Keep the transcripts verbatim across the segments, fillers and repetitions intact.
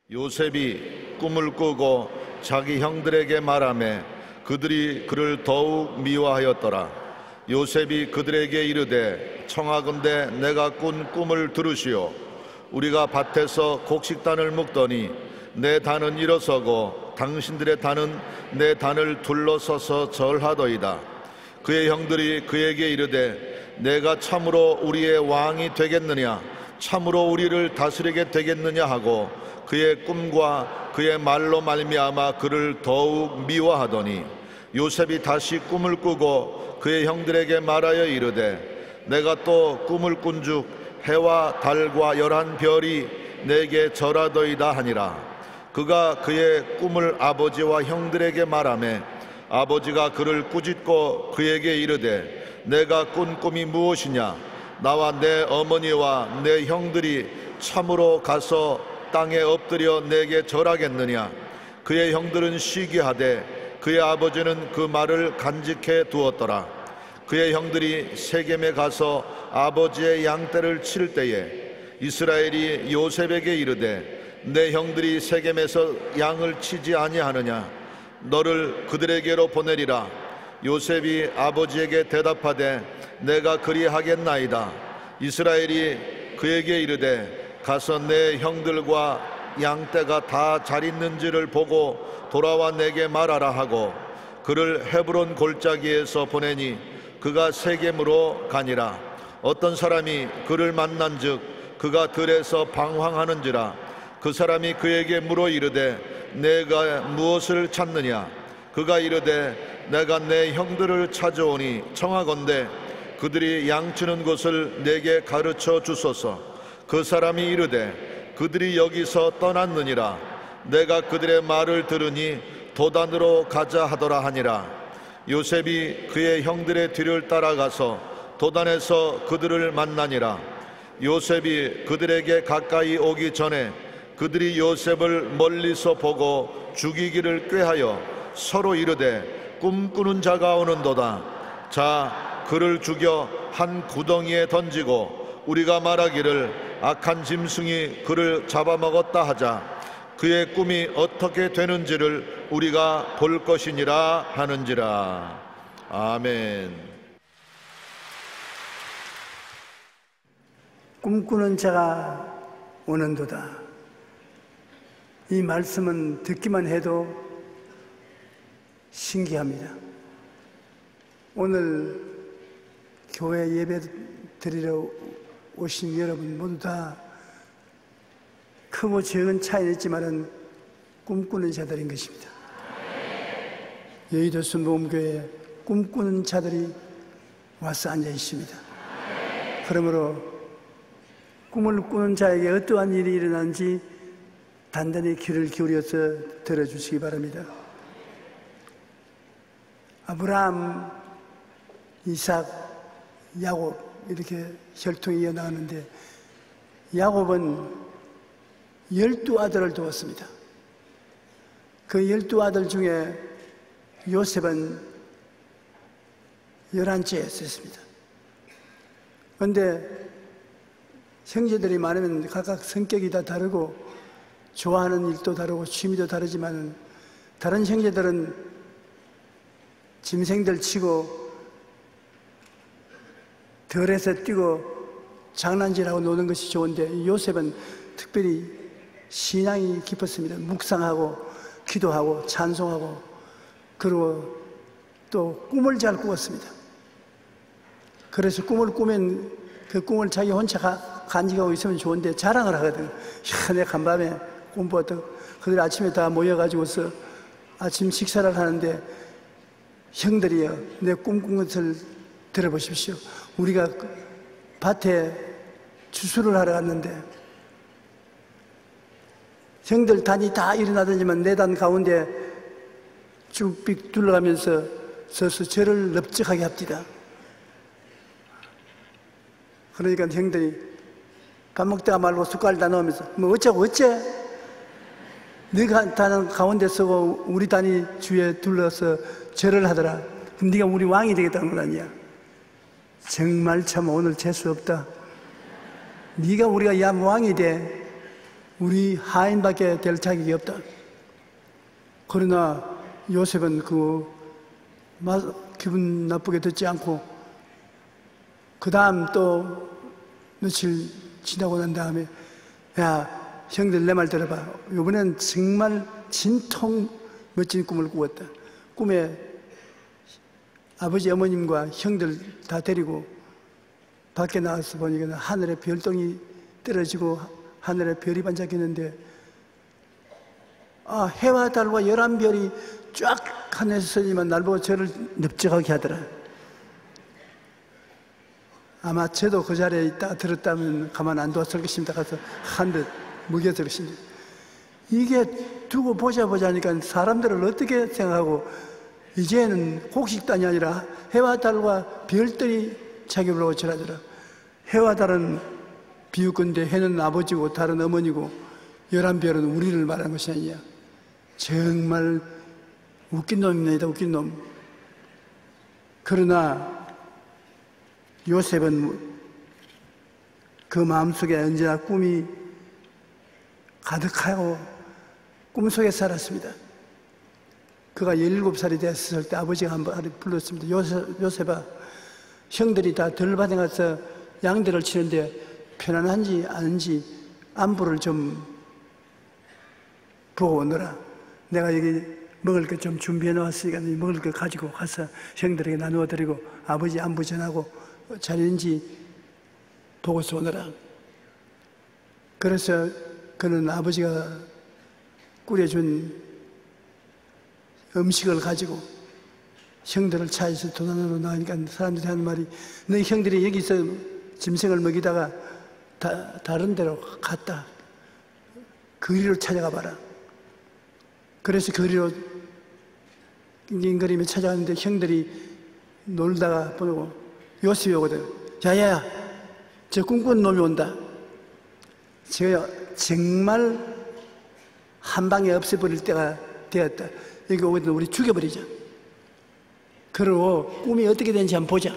요셉이 꿈을 꾸고 자기 형들에게 말하매 그들이 그를 더욱 미워하였더라. 요셉이 그들에게 이르되 청하건대 내가 꾼 꿈을 들으시오. 우리가 밭에서 곡식단을 묶더니 내 단은 일어서고 당신들의 단은 내 단을 둘러서서 절하더이다. 그의 형들이 그에게 이르되 내가 참으로 우리의 왕이 되겠느냐, 참으로 우리를 다스리게 되겠느냐 하고 그의 꿈과 그의 말로 말미암아 그를 더욱 미워하더니 요셉이 다시 꿈을 꾸고 그의 형들에게 말하여 이르되 내가 또 꿈을 꾼즉 해와 달과 열한 별이 내게 절하더이다 하니라. 그가 그의 꿈을 아버지와 형들에게 말하매 아버지가 그를 꾸짖고 그에게 이르되 내가 꾼 꿈이 무엇이냐, 나와 내 어머니와 내 형들이 참으로 가서 땅에 엎드려 내게 절하겠느냐. 그의 형들은 시기하되 그의 아버지는 그 말을 간직해 두었더라. 그의 형들이 세겜에 가서 아버지의 양떼를 칠 때에 이스라엘이 요셉에게 이르되 내 형들이 세겜에서 양을 치지 아니하느냐, 너를 그들에게로 보내리라. 요셉이 아버지에게 대답하되 내가 그리하겠나이다. 이스라엘이 그에게 이르되 가서 내 형들과 양떼가 다 잘 있는지를 보고 돌아와 내게 말하라 하고 그를 헤브론 골짜기에서 보내니 그가 세겜으로 가니라. 어떤 사람이 그를 만난즉 그가 들에서 방황하는지라. 그 사람이 그에게 물어 이르되 내가 무엇을 찾느냐. 그가 이르되 내가 내 형들을 찾아오니 청하건대 그들이 양치는 곳을 내게 가르쳐 주소서. 그 사람이 이르되 그들이 여기서 떠났느니라. 내가 그들의 말을 들으니 도단으로 가자 하더라 하니라. 요셉이 그의 형들의 뒤를 따라가서 도단에서 그들을 만나니라. 요셉이 그들에게 가까이 오기 전에 그들이 요셉을 멀리서 보고 죽이기를 꾀하여 서로 이르되 꿈꾸는 자가 오는도다. 자, 그를 죽여 한 구덩이에 던지고 우리가 말하기를 악한 짐승이 그를 잡아먹었다 하자. 그의 꿈이 어떻게 되는지를 우리가 볼 것이니라 하는지라. 아멘. 꿈꾸는 자가 오는도다. 이 말씀은 듣기만 해도 신기합니다. 오늘 교회 예배 드리러 오신 여러분 모두 다 크고 적은 차이는 있지만은 꿈꾸는 자들인 것입니다. 여의도 순복음교회에 꿈꾸는 자들이 와서 앉아 있습니다. 그러므로 꿈을 꾸는 자에게 어떠한 일이 일어나는지 단단히 귀를 기울여서 들어주시기 바랍니다. 아브라함, 이삭, 야곱 이렇게 혈통이 이어나가는데 야곱은 열두 아들을 두었습니다. 그 열두 아들 중에 요셉은 열한째였습니다. 그런데 형제들이 많으면 각각 성격이 다 다르고 좋아하는 일도 다르고 취미도 다르지만 다른 형제들은 짐승들 치고 덜에서 뛰고 장난질하고 노는 것이 좋은데 요셉은 특별히 신앙이 깊었습니다. 묵상하고 기도하고 찬송하고 그리고 또 꿈을 잘 꾸었습니다. 그래서 꿈을 꾸면 그 꿈을 자기 혼자 간직하고 있으면 좋은데 자랑을 하거든요. 야, 내가 간밤에 꿈 꾸었다. 그들 아침에 다 모여가지고서 아침 식사를 하는데 형들이요, 내 꿈꾼 것을 들어보십시오. 우리가 밭에 추수를 하러 갔는데 형들 단이 다 일어나더니만 내 단 가운데 쭉빅 둘러가면서 서서 저를 럽적하게 합디다. 그러니까 형들이 밥 먹다가 말고 숟갈 다 넣으면서 뭐 어쩌고 어째? 네가 단은 가운데 서고 우리 단이 주위에 둘러서 절을 하더라. 그럼 네가 우리 왕이 되겠다는 건 아니야. 정말 참 오늘 재수 없다. 네가 우리가 야 왕이 돼. 우리 하인밖에 될 자격이 없다. 그러나 요셉은 그 기분 나쁘게 듣지 않고 그 다음 또 며칠 지나고 난 다음에 야 형들 내 말 들어봐. 이번엔 정말 진통 멋진 꿈을 꾸었다. 꿈에 아버지 어머님과 형들 다 데리고 밖에 나와서 보니까 하늘에 별똥이 떨어지고 하늘에 별이 반짝이는데 아, 해와 달과 열한 별이 쫙 하늘에서 서지만 날 보고 저를 넓적하게 하더라. 아마 저도 그 자리에 있다가 들었다면 가만 안 뒀을 것입니다. 가서 한 듯 먹였을 것입니다. 이게 두고 보자 보자 하니까 사람들을 어떻게 생각하고 이제는 곡식단이 아니라 해와 달과 별들이 자기를 오치라더라. 해와 달은 비유건데 해는 아버지고 달은 어머니고 열한 별은 우리를 말하는 것이 아니냐. 정말 웃긴 놈입니다. 웃긴 놈. 그러나 요셉은 그 마음속에 언제나 꿈이 가득하고 꿈속에 살았습니다. 그가 열일곱 살이 됐을 때 아버지가 한번 불렀습니다. 요셉, 요셉아, 형들이 다 들밭에 가서 양들을 치는데 편안한지 아닌지 안부를 좀 보고 오너라. 내가 여기 먹을 것 좀 준비해 놓았으니까 먹을 것 가지고 가서 형들에게 나누어 드리고 아버지 안부 전하고 잘인지 보고서 오너라. 그래서 그는 아버지가 끓여준 음식을 가지고 형들을 차에서 도난으로 나가니까 사람들이 하는 말이 너희 형들이 여기서 짐승을 먹이다가 다, 다른 데로 갔다. 거리로 찾아가 봐라. 그래서 거리로 낑낑거리며 찾아갔는데 형들이 놀다가 보고 요셉이 오거든. 야야야, 저 꿈꾸는 놈이 온다. 제가 정말 한 방에 없애버릴 때가 되었다. 여기 오거든. 우리 죽여버리자. 그리고 꿈이 어떻게 되는지 한번 보자.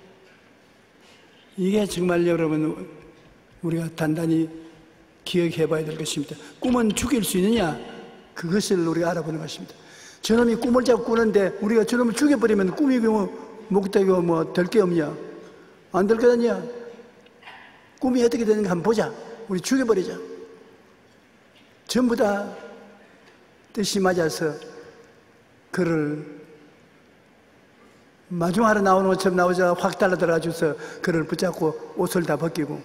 이게 정말 여러분 우리가 단단히 기억해 봐야 될 것입니다. 꿈은 죽일 수 있느냐? 그것을 우리가 알아보는 것입니다. 저놈이 꿈을 자꾸 꾸는데 우리가 저놈을 죽여버리면 꿈이 뭐 목되고 뭐 될 게 없냐? 안 될 거냐? 꿈이 어떻게 되는가 한번 보자. 우리 죽여버리자. 전부 다 뜻이 맞아서 그를 마중하러 나오는 것처럼 나오자 확 달라들어가지고서 그를 붙잡고 옷을 다 벗기고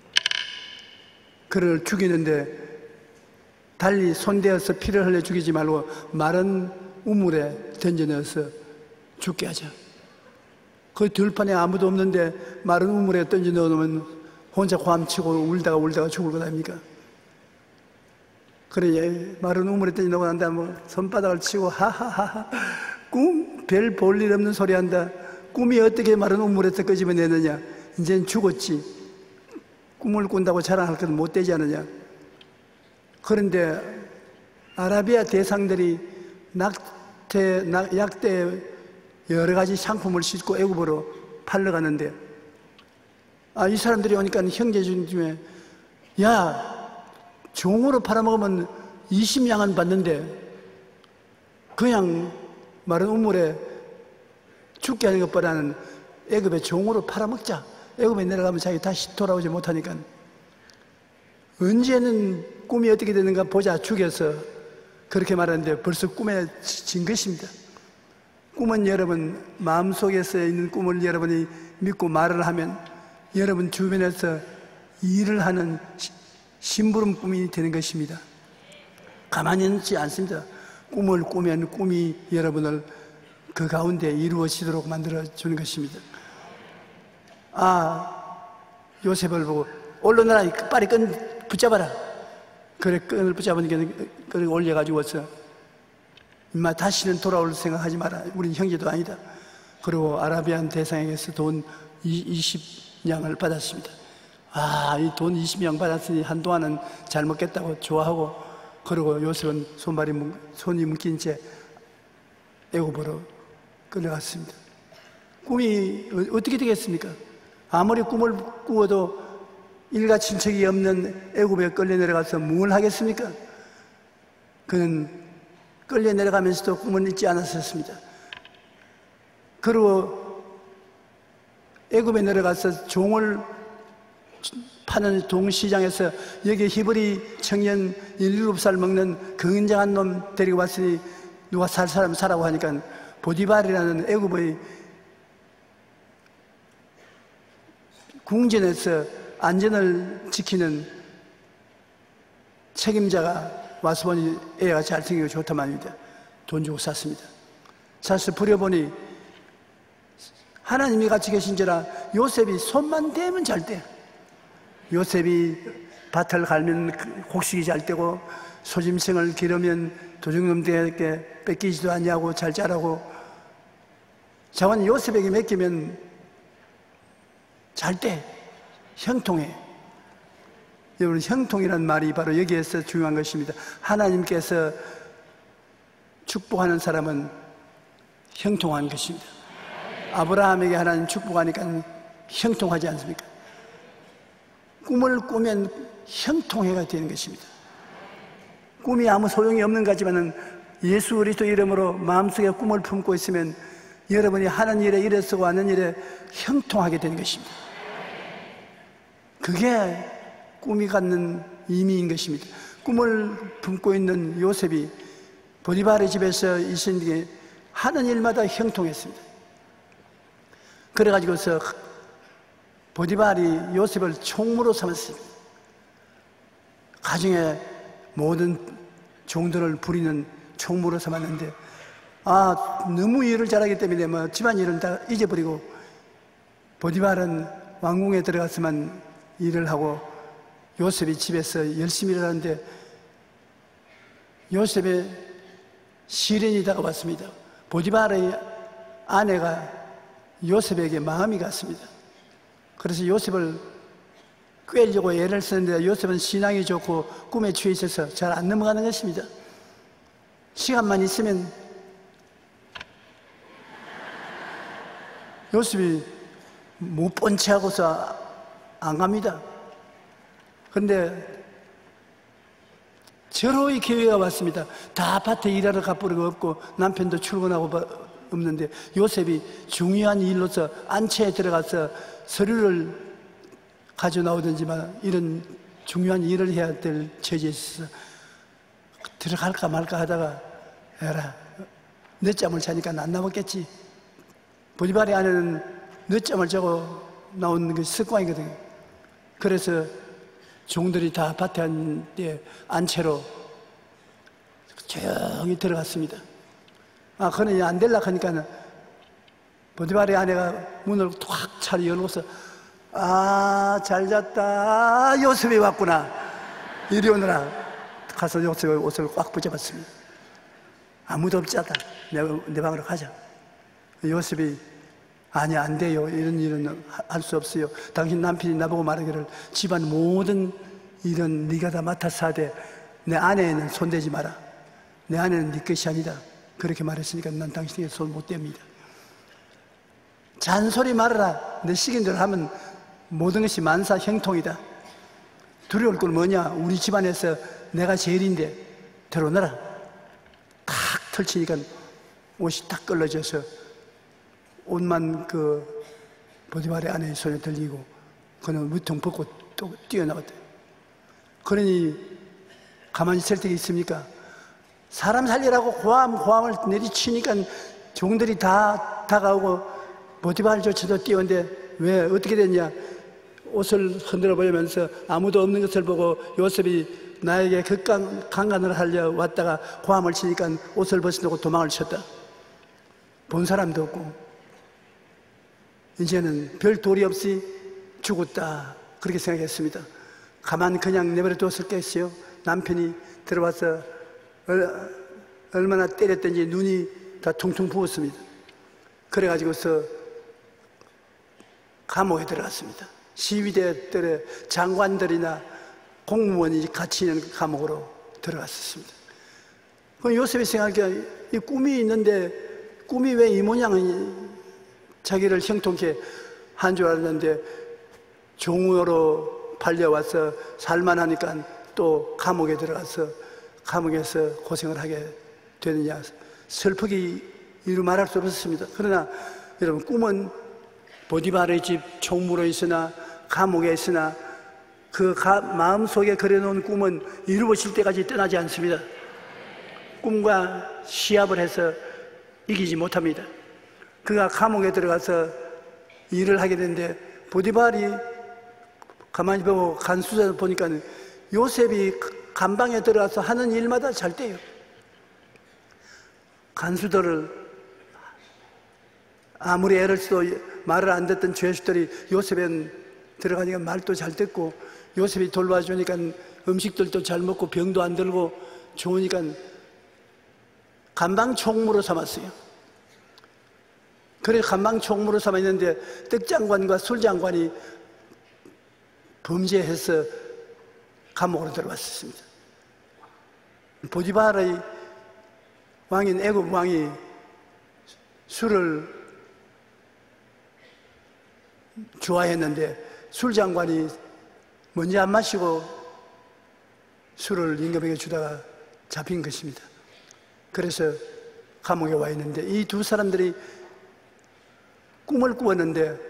그를 죽이는데 달리 손대어서 피를 흘려 죽이지 말고 마른 우물에 던져넣어서 죽게 하자. 그 들판에 아무도 없는데 마른 우물에 던져 넣어놓으면 혼자 고함치고 울다가 울다가 죽을 것 아닙니까? 그래, 마른 우물에 던져 넣고 난 다음에 손바닥을 치고 하하하하 꿈, 별 볼 일 없는 소리 한다. 꿈이 어떻게 마른 우물에서 끄집어내느냐. 이제는 죽었지. 꿈을 꾼다고 자랑할 것은 못 되지 않느냐. 그런데 아라비아 대상들이 낙태, 낙, 약대 여러 가지 상품을 싣고 애굽으로 팔러 가는데 아, 이 사람들이 오니까 형제 중에 야, 종으로 팔아먹으면 이십 냥은 받는데 그냥 마른 우물에 죽게 하는 것보다는 애굽에 종으로 팔아먹자. 애굽에 내려가면 자기 다시 돌아오지 못하니까 언제는 꿈이 어떻게 되는가 보자. 죽여서 그렇게 말하는데 벌써 꿈에 진 것입니다. 꿈은 여러분 마음속에서 있는 꿈을 여러분이 믿고 말을 하면 여러분 주변에서 일을 하는 심부름 꿈이 되는 것입니다. 가만히 있지 않습니다. 꿈을 꾸면 꿈이 여러분을 그 가운데 이루어지도록 만들어주는 것입니다. 아, 요셉을 보고 올라놔라. 빨리 끈 붙잡아라. 그래, 끈을 붙잡으니까 끈을 올려가지고 와서 임마 다시는 돌아올 생각하지 마라. 우린 형제도 아니다. 그리고 아라비안 대상에게서 돈 이십 냥을 받았습니다. 아, 이 돈 이십 냥 받았으니 한동안은 잘 먹겠다고 좋아하고 그리고 요셉은 손발이 손이 묶인 채 애굽으로 일가 친척이 없는 애굽에 끌려 내려가서 뭘 하겠습니까? 그는 끌려 내려가면서도 꿈을 잊지 않았었습니다. 그리고 애굽에 내려가서 종을 파는 동시장에서 여기 히브리 청년 일곱 살 먹는 건장한 놈 데리고 왔으니 누가 살 사람 사라고 하니까 보디발이라는 애굽의 궁전에서 안전을 지키는 책임자가 와서 보니 애가 잘생기고 좋단 말입니다. 돈 주고 샀습니다. 사실 부려보니 하나님이 같이 계신지라 요셉이 손만 대면 잘 돼. 요셉이 밭을 갈면 곡식이 잘 되고 소짐승을 기르면 도둑놈들에게 뺏기지도 않냐고 잘 자라고 자원 요셉에게 맡기면 잘 돼. 형통해. 여러분, 형통이라는 말이 바로 여기에서 중요한 것입니다. 하나님께서 축복하는 사람은 형통한 것입니다. 아브라함에게 하나님 축복하니까 형통하지 않습니까? 꿈을 꾸면 형통해가 되는 것입니다. 꿈이 아무 소용이 없는 거지만은 예수 그리스도 이름으로 마음속에 꿈을 품고 있으면 여러분이 하는 일에 일에 쓰고 하는 일에 형통하게 되는 것입니다. 그게 꿈이 갖는 의미인 것입니다. 꿈을 품고 있는 요셉이 보디발의 집에서 있은 게 하는 일마다 형통했습니다. 그래가지고서 보디발이 요셉을 총무로 삼았습니다. 가정에 모든 종들을 부리는 총무로 삼았는데 아 너무 일을 잘하기 때문에 뭐 집안일은 다 잊어버리고 보디발은 왕궁에 들어가서만 일을 하고 요셉이 집에서 열심히 일하는데 요셉의 시련이 다가왔습니다. 보디발의 아내가 요셉에게 마음이 갔습니다. 그래서 요셉을 꿰려고 애를 쓰는데 요셉은 신앙이 좋고 꿈에 취해 있어서 잘 안 넘어가는 것입니다. 시간만 있으면 요셉이 못 본 채 하고서 안 갑니다. 그런데 절호의 기회가 왔습니다. 다 밭에 일하러 가버리고 없고 남편도 출근하고 없는데 요셉이 중요한 일로서 안채에 들어가서 서류를 가져 나오든지만 이런 중요한 일을 해야 될 처지에 있어서 들어갈까 말까 하다가 에라 늦잠을 자니까 안 나왔겠지. 보디발의 아내는 늦잠을 자고 나오는 게 습관이거든요. 그래서 종들이 다 밭에 앉는데 안채로 조용히 들어갔습니다. 아, 그러니 안 될라 하니까 보디발의 아내가 문을 탁 차려 열고서 아, 잘 잤다. 아, 요셉이 왔구나. 이리 오너라. 가서 요셉의 옷을 꽉 붙잡았습니다. 아무도 없자다. 내, 내 방으로 가자. 요셉이 아니 안 돼요. 이런 일은 할 수 없어요. 당신 남편이 나보고 말하기를 집안 모든 일은 네가 다 맡아서 하되 내 아내에는 손대지 마라. 내 아내는 네 것이 아니다. 그렇게 말했으니까 난 당신에게 손 못 댑니다. 잔소리 말아라. 내 시킨대로 하면 모든 것이 만사 형통이다. 두려울 건 뭐냐? 우리 집안에서 내가 제일인데 들어오너라. 탁 털치니까 옷이 딱 끌러져서 옷만 그 보디발의 아내의 손에 들리고 그는 무통 벗고 또 뛰어나갔다. 그러니 가만히 있을 때가 있습니까? 사람 살리라고 고함 고함을 내리치니까 종들이 다 다가오고 보디발조차도 뛰어온데 왜 어떻게 됐냐? 옷을 흔들어 보면서 아무도 없는 것을 보고 요셉이 나에게 극강 강간을 하려 왔다가 고함을 치니까 옷을 벗어놓고 도망을 쳤다. 본 사람도 없고 이제는 별 도리 없이 죽었다. 그렇게 생각했습니다. 가만 그냥 내버려 뒀을겠어요? 남편이 들어와서 얼마나 때렸던지 눈이 다 퉁퉁 부었습니다. 그래가지고서 감옥에 들어갔습니다. 시위대들의 장관들이나 공무원이 같이 있는 감옥으로 들어갔었습니다. 그럼 요셉이 생각해 이 꿈이 있는데 꿈이 왜 이 모양이 자기를 형통케 한 줄 알았는데 종으로 팔려와서 살만하니까 또 감옥에 들어가서 감옥에서 고생을 하게 되느냐, 슬프기 이루 말할 수 없었습니다. 그러나 여러분, 꿈은 보디발의 집 총무로 있으나 감옥에 있으나 그 가, 마음속에 그려놓은 꿈은 이루어질 때까지 떠나지 않습니다. 꿈과 시합을 해서 이기지 못합니다. 그가 감옥에 들어가서 일을 하게 되는데, 보디발이 가만히 보고 간수자 보니까 요셉이 감방에 들어가서 하는 일마다 잘 돼요. 간수들을 아무리 애를 써도 말을 안 듣던 죄수들이 요셉은 들어가니까 말도 잘 듣고, 요셉이 돌봐주니까 음식들도 잘 먹고 병도 안 들고 좋으니까 감방 총무로 삼았어요. 그래 감방 총무로 삼았는데 떡장관과 술장관이 범죄해서 감옥으로 들어갔습니다. 보디발의 왕인 애굽 왕이 술을 좋아했는데 술장관이 먼저 안 마시고 술을 임금에게 주다가 잡힌 것입니다. 그래서 감옥에 와 있는데, 이 두 사람들이 꿈을 꾸었는데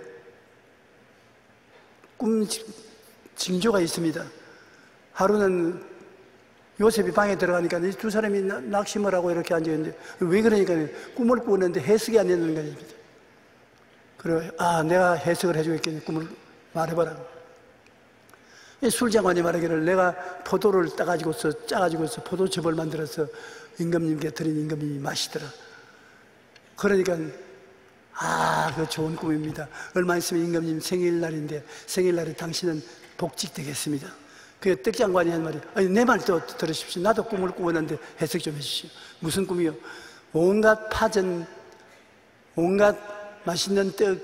꿈 징조가 있습니다. 하루는 요셉이 방에 들어가니까 이 두 사람이 낙심을 하고 이렇게 앉아있는데, 왜 그러니까 꿈을 꾸었는데 해석이 안 되는 것입니다. 그래, 아, 내가 해석을 해주겠겠네. 꿈을 말해봐라. 술장관이 말하기를, 내가 포도를 따가지고서 짜가지고서 포도즙을 만들어서 임금님께 드린 임금님이 마시더라. 그러니까 아, 그 좋은 꿈입니다. 얼마 있으면 임금님 생일날인데 생일날에 당신은 복직되겠습니다. 그 떡장관이 한 말이, 아니, 내 말도 들으십시오. 나도 꿈을 꾸었는데 해석 좀 해주시오. 무슨 꿈이요? 온갖 파전, 온갖 맛있는 떡,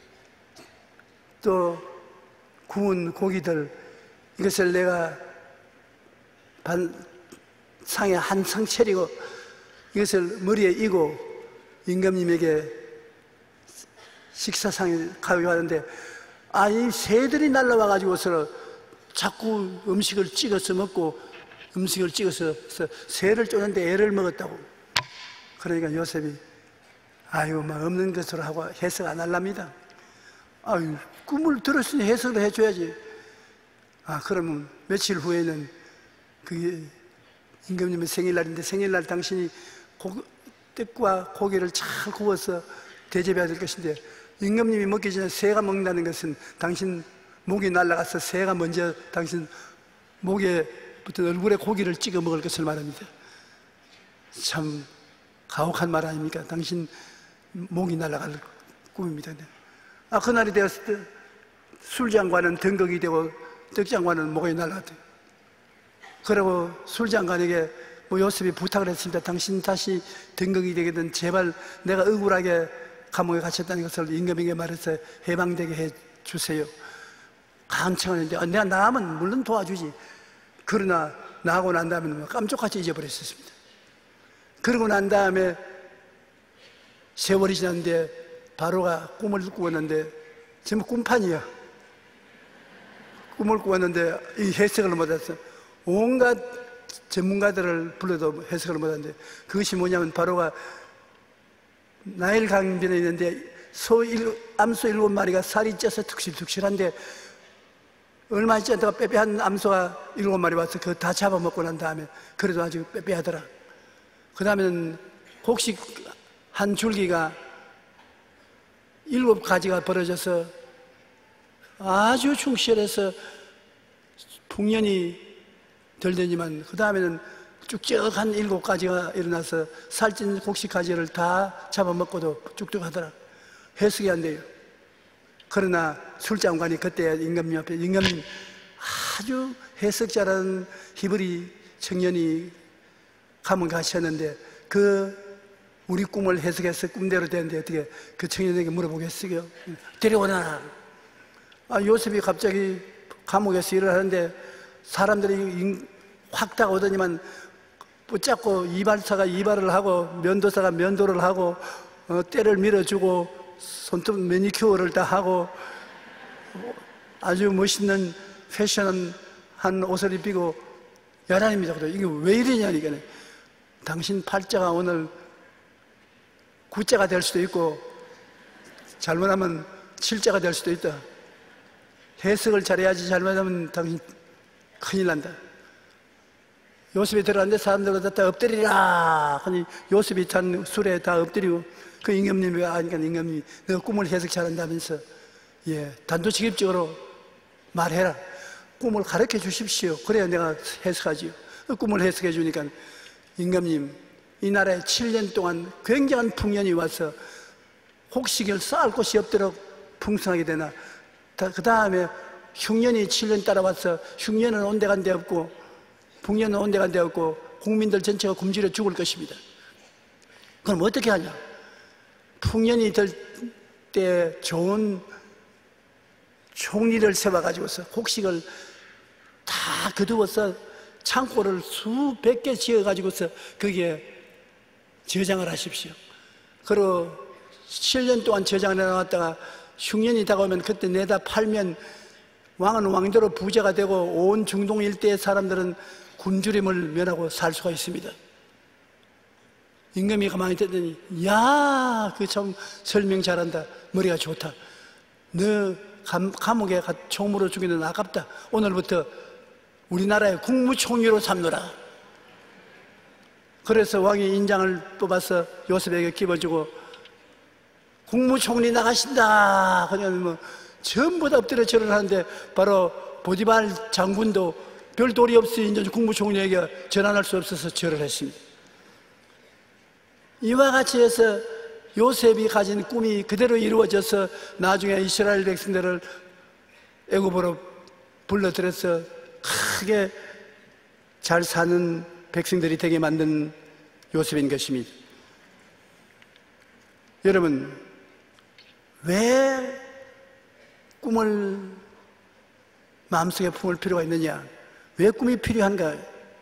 또 구운 고기들, 이것을 내가 반 상에 한 상 차리고 이것을 머리에 이고 임금님에게 식사상에 가고 하는데, 아, 이 새들이 날라와 가지고서 자꾸 음식을 찍어서 먹고, 음식을 찍어서 새를 쫓는데 애를 먹었다고. 그러니까 요셉이, 아유, 막 없는 것으로 하고 해석 안 할랍니다. 아유, 꿈을 들었으니 해석을 해줘야지. 아, 그러면 며칠 후에는 그게 임금님의 생일날인데, 생일날 당신이 고, 떡과 고기를 잘 구워서 대접해야 될 것인데, 임금님이 먹기 전에 새가 먹는다는 것은 당신 목이 날아가서 새가 먼저 당신 목에 붙은 얼굴에 고기를 찍어 먹을 것을 말합니다. 참 가혹한 말 아닙니까? 당신 목이 날아갈 꿈입니다. 아, 그날이 되었을 때 술장관은 등극이 되고 떡장관은 목이 날아갔대요. 그리고 술장관에게 뭐 요셉이 부탁을 했습니다. 당신 다시 등극이 되거든 제발 내가 억울하게 감옥에 갇혔다는 것을 임금에게 말해서 해방되게 해 주세요. 간청하는데, 아, 내가 나가면 물론 도와주지. 그러나 나가고 난 다음에는 깜짝같이 잊어버렸었습니다. 그러고 난 다음에 세월이 지났는데 바로가 꿈을 꾸었는데 전부 꿈판이야. 꿈을 꾸었는데 이 해석을 못해서 온갖 전문가들을 불러도 해석을 못하는데, 그것이 뭐냐면 바로가 나일 강변에 있는데 소 일, 암소 일곱 마리가 살이 쪄서 툭실툭실한데, 얼마 있지 않다가 빼빼한 암소가 일곱 마리 와서 그거 다 잡아먹고 난 다음에 그래도 아주 빼빼하더라. 그 다음에는 곡식 한 줄기가 일곱 가지가 벌어져서 아주 충실해서 풍년이 덜 되지만, 그 다음에는 쭉쭉한 일곱 가지가 일어나서 살찐 곡식 가지를 다 잡아먹고도 쭉쭉 하더라. 해석이 안 돼요. 그러나 술장관이 그때 임금님 앞에, 임금님 아주 해석 잘하는 히브리 청년이 감옥에 가셨는데 그 우리 꿈을 해석해서 꿈대로 되는데 어떻게 그 청년에게 물어보겠어요? 데려오나. 아, 요셉이 갑자기 감옥에서 일을 하는데 사람들이 확 다가오더니만 붙잡고 이발사가 이발을 하고 면도사가 면도를 하고 어, 때를 밀어주고 손톱 매니큐어를 다 하고 아주 멋있는 패션한 옷을 입히고 야단입니다. 그래. 이게 왜 이러냐니까. 당신 팔자가 오늘 구자가 될 수도 있고 잘못하면 칠자가 될 수도 있다. 해석을 잘해야지 잘못하면 당신 큰일 난다. 요셉이 들어갔는데 사람들 다 엎드리라 하니 요셉이 탄 술에 다 엎드리고 그 임금님이 아니까 임금님이 너 꿈을 해석 잘한다면서 예 단도직입적으로 말해라. 꿈을 가르쳐 주십시오. 그래야 내가 해석하지요. 그 꿈을 해석해 주니까 임금님 이 나라에 칠 년 동안 굉장한 풍년이 와서 곡식을 쌓을 곳이 없도록 풍성하게 되나 그 다음에 흉년이 칠 년 따라와서 흉년은 온데간데 없고 풍년은 온데간데 없고 국민들 전체가 굶주려 죽을 것입니다. 그럼 어떻게 하냐? 풍년이 될 때 좋은 총리를 세워가지고서 곡식을 다 거두어서 창고를 수백 개 지어가지고서 거기에 저장을 하십시오. 그리고 칠 년 동안 저장을 해놨다가 흉년이 다가오면 그때 내다 팔면 왕은 왕대로 부자가 되고 온 중동 일대의 사람들은 굶주림을 면하고 살 수가 있습니다. 임금이 가만히 듣더니 야, 그 참 설명 잘한다. 머리가 좋다. 너 감, 감옥에 총으로 죽이는 아깝다. 오늘부터 우리나라의 국무총리로 삼노라. 그래서 왕이 인장을 뽑아서 요셉에게 끼워주고 국무총리 나가신다. 그냥 뭐 전부 다 엎드려 절을 하는데 바로 보디발 장군도 별 도리 없이 이제 국무총리에게 전환할 수 없어서 절을 했습니다. 이와 같이 해서 요셉이 가진 꿈이 그대로 이루어져서 나중에 이스라엘 백성들을 애굽으로 불러들여서 크게 잘 사는 백성들이 되게 만든 요셉인 것입니다. 여러분, 왜 꿈을 마음속에 품을 필요가 있느냐? 왜 꿈이 필요한가?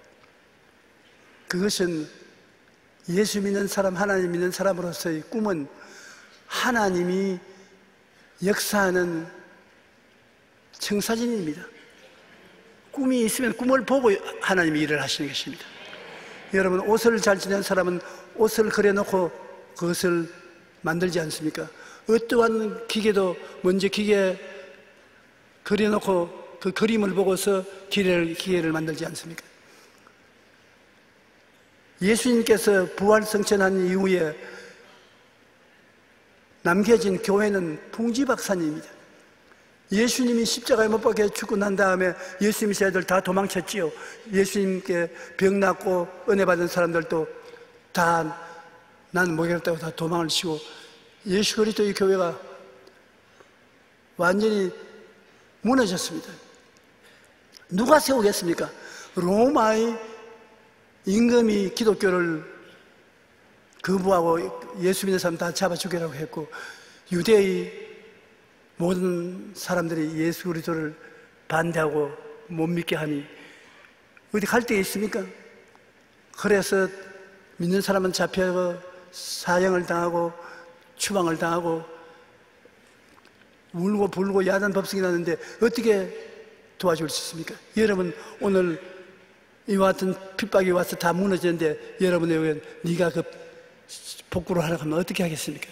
그것은 예수 믿는 사람, 하나님 믿는 사람으로서의 꿈은 하나님이 역사하는 청사진입니다. 꿈이 있으면 꿈을 보고 하나님이 일을 하시는 것입니다. 여러분, 옷을 잘 지낸 사람은 옷을 그려놓고 그것을 만들지 않습니까? 어떠한 기계도 먼저 기계 그려놓고 그 그림을 보고서 기계를, 기계를 만들지 않습니까? 예수님께서 부활 성천한 이후에 남겨진 교회는 풍지박산입니다. 예수님이 십자가에 못 박혀 죽고 난 다음에 예수님 세대들 다 도망쳤지요. 예수님께 병 낫고 은혜 받은 사람들도 다 나는 모르겠다고 다 도망을 치고 예수 그리스도의 교회가 완전히 무너졌습니다. 누가 세우겠습니까? 로마의 임금이 기독교를 거부하고 예수 믿는 사람 다 잡아 죽이라고 했고 유대의 모든 사람들이 예수 그리스도를 반대하고 못 믿게 하니 어디 갈 데 있습니까? 그래서 믿는 사람은 잡혀서 사형을 당하고 추방을 당하고 울고 불고 야단 법석이 나는데 어떻게 도와줄 수 있습니까? 여러분, 오늘 이와 같은 핍박이 와서 다 무너졌는데 여러분에게 네가 그 복구를 하라고 하면 어떻게 하겠습니까?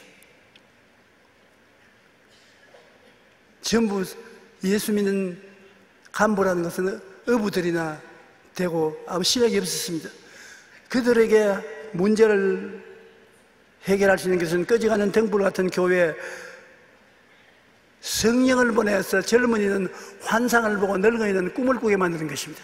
전부 예수 믿는 간부라는 것은 어부들이나 되고 아무 실력이 없었습니다. 그들에게 문제를 해결할 수 있는 것은 꺼져가는 등불 같은 교회에 성령을 보내서 젊은이는 환상을 보고 늙은이는 꿈을 꾸게 만드는 것입니다.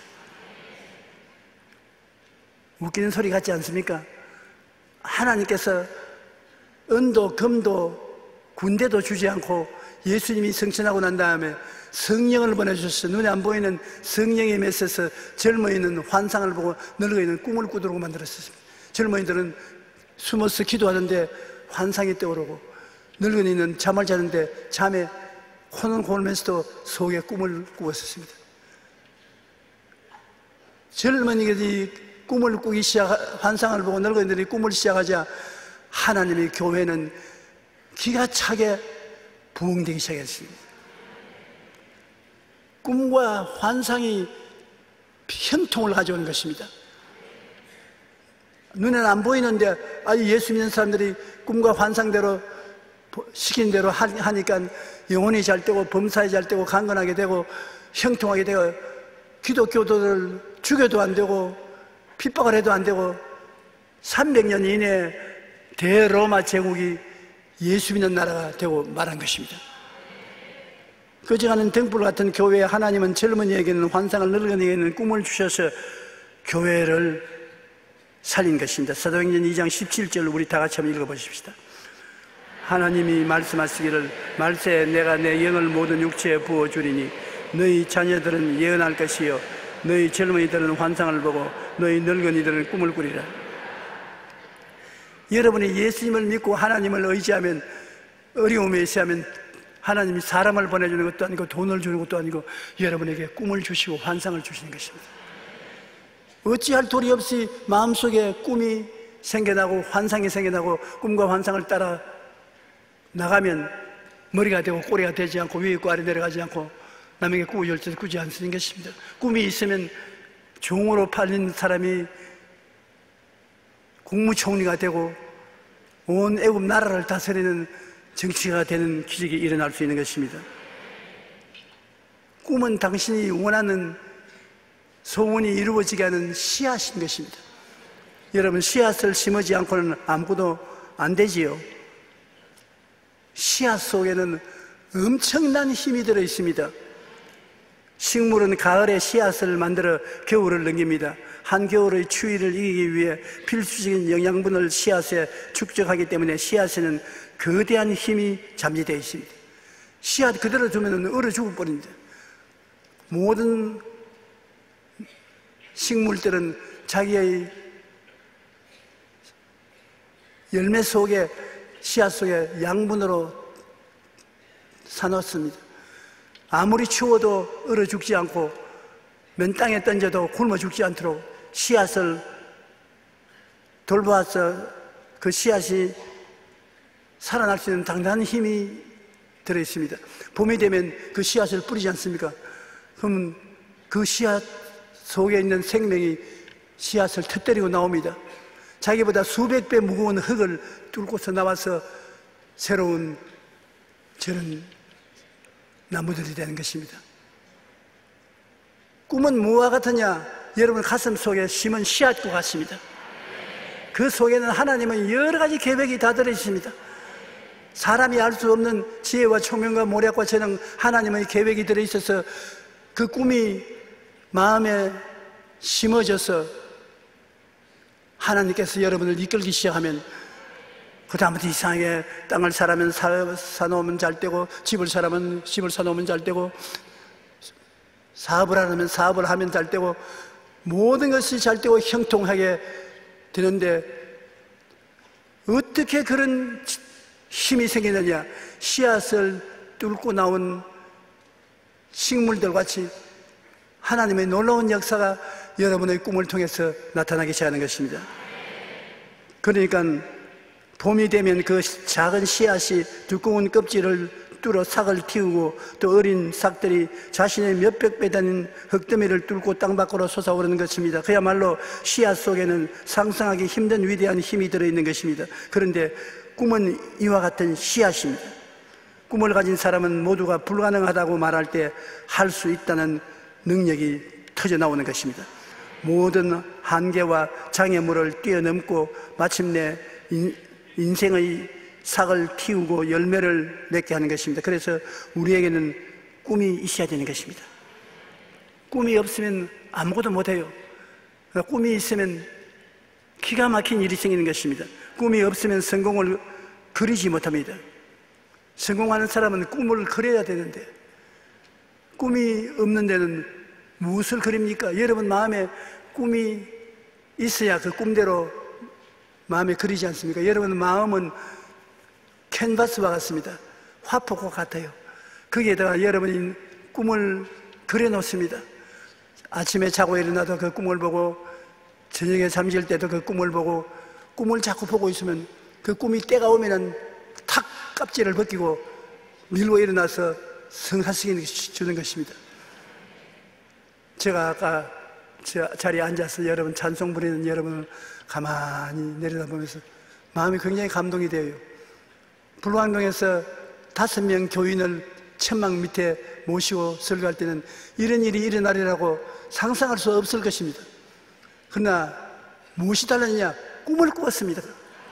웃기는 소리 같지 않습니까? 하나님께서 은도, 금도, 군대도 주지 않고 예수님이 성천하고 난 다음에 성령을 보내주셔서 눈에 안 보이는 성령에 맺혀서 젊은이는 환상을 보고 늙은이는 꿈을 꾸도록 만들었습니다. 젊은이들은 숨어서 기도하는데 환상이 떠오르고 늙은이는 잠을 자는데 잠에 코는 골면서도 속에 꿈을 꾸었습니다. 젊은이들이 꿈을 꾸기 시작, 환상을 보고 늙은이들이 꿈을 시작하자 하나님의 교회는 기가 차게 부흥되기 시작했습니다. 꿈과 환상이 형통을 가져오는 것입니다. 눈에는 안 보이는데 아주 예수 믿는 사람들이 꿈과 환상대로 시킨 대로 하니까 영혼이 잘 되고 범사에 잘 되고 강건하게 되고 형통하게 되고 기독교도를 죽여도 안 되고 핍박을 해도 안 되고 삼백 년 이내에 대로마 제국이 예수 믿는 나라가 되고 말한 것입니다. 꺼져가는 등불 같은 교회에 하나님은 젊은이에게는 환상을, 늙은이에게는 꿈을 주셔서 교회를 살린 것입니다. 사도행전 이 장 십칠 절 우리 다 같이 한번 읽어보십시다. 하나님이 말씀하시기를 말세에 내가 내 영을 모든 육체에 부어주리니 너희 자녀들은 예언할 것이요 너희 젊은이들은 환상을 보고 너희 늙은이들은 꿈을 꾸리라. 여러분이 예수님을 믿고 하나님을 의지하면, 어려움에 있으면 하나님이 사람을 보내주는 것도 아니고 돈을 주는 것도 아니고 여러분에게 꿈을 주시고 환상을 주시는 것입니다. 어찌할 도리 없이 마음속에 꿈이 생겨나고 환상이 생겨나고 꿈과 환상을 따라 나가면 머리가 되고 꼬리가 되지 않고 위에 있고 아래 내려가지 않고 남에게 꾸고 열쇠를 꾸지 않는 것입니다. 꿈이 있으면 종으로 팔린 사람이 국무총리가 되고 온 애굽 나라를 다스리는 정치가 되는 기적이 일어날 수 있는 것입니다. 꿈은 당신이 원하는 소원이 이루어지게 하는 씨앗인 것입니다. 여러분, 씨앗을 심지 않고는 아무것도 안 되지요. 씨앗 속에는 엄청난 힘이 들어 있습니다. 식물은 가을에 씨앗을 만들어 겨울을 넘깁니다. 한겨울의 추위를 이기기 위해 필수적인 영양분을 씨앗에 축적하기 때문에 씨앗에는 거대한 힘이 잠재되어 있습니다. 씨앗 그대로 두면 얼어 죽어버립니다. 모든 식물들은 자기의 열매 속에, 씨앗 속에 양분으로 사놓습니다. 아무리 추워도 얼어 죽지 않고 맨 땅에 던져도 굶어 죽지 않도록 씨앗을 돌보아서 그 씨앗이 살아날 수 있는 당당한 힘이 들어있습니다. 봄이 되면 그 씨앗을 뿌리지 않습니까? 그러면 그 씨앗 속에 있는 생명이 씨앗을 터뜨리고 나옵니다. 자기보다 수백 배 무거운 흙을 뚫고서 나와서 새로운 저런 나무들이 되는 것입니다. 꿈은 무엇과 같으냐? 여러분 가슴 속에 심은 씨앗과 같습니다. 그 속에는 하나님은 여러 가지 계획이 다 들어있습니다. 사람이 알 수 없는 지혜와 총명과 모략과 재능, 하나님의 계획이 들어있어서 그 꿈이 마음에 심어져서 하나님께서 여러분을 이끌기 시작하면 그 다음부터 이상하게 땅을 사라면 사, 사놓으면 잘 되고 집을 사라면 집을 사놓으면 잘 되고 사업을 하면 사업을 하면 잘 되고 모든 것이 잘 되고 형통하게 되는데 어떻게 그런 힘이 생기느냐? 씨앗을 뚫고 나온 식물들 같이 하나님의 놀라운 역사가 여러분의 꿈을 통해서 나타나기 시작하는 것입니다. 그러니까 봄이 되면 그 작은 씨앗이 두꺼운 껍질을 뚫어 싹을 틔우고 또 어린 싹들이 자신의 몇백 배 되는 흙더미를 뚫고 땅 밖으로 솟아오르는 것입니다. 그야말로 씨앗 속에는 상상하기 힘든 위대한 힘이 들어있는 것입니다. 그런데 꿈은 이와 같은 씨앗입니다. 꿈을 가진 사람은 모두가 불가능하다고 말할 때 할 수 있다는 능력이 터져나오는 것입니다. 모든 한계와 장애물을 뛰어넘고 마침내 인, 인생의 삭을 틔우고 열매를 맺게 하는 것입니다. 그래서 우리에게는 꿈이 있어야 되는 것입니다. 꿈이 없으면 아무것도 못해요. 꿈이 있으면 기가 막힌 일이 생기는 것입니다. 꿈이 없으면 성공을 그리지 못합니다. 성공하는 사람은 꿈을 그려야 되는데 꿈이 없는 데는 무엇을 그립니까? 여러분 마음에 꿈이 있어야 그 꿈대로 마음에 그리지 않습니까? 여러분 마음은 캔버스와 같습니다. 화폭과 같아요. 거기에다가 여러분이 꿈을 그려놓습니다. 아침에 자고 일어나도 그 꿈을 보고 저녁에 잠질 때도 그 꿈을 보고 꿈을 자꾸 보고 있으면 그 꿈이 때가 오면은 탁 껍질을 벗기고 밀고 일어나서 성사시켜 주는 것입니다. 제가 아까 저 자리에 앉아서 여러분 찬송 부리는 여러분을 가만히 내려다보면서 마음이 굉장히 감동이 돼요. 불광동에서 다섯 명 교인을 천막 밑에 모시고 설교할 때는 이런 일이 일어나리라고 상상할 수 없을 것입니다. 그러나 무엇이 달랐느냐? 꿈을 꾸었습니다.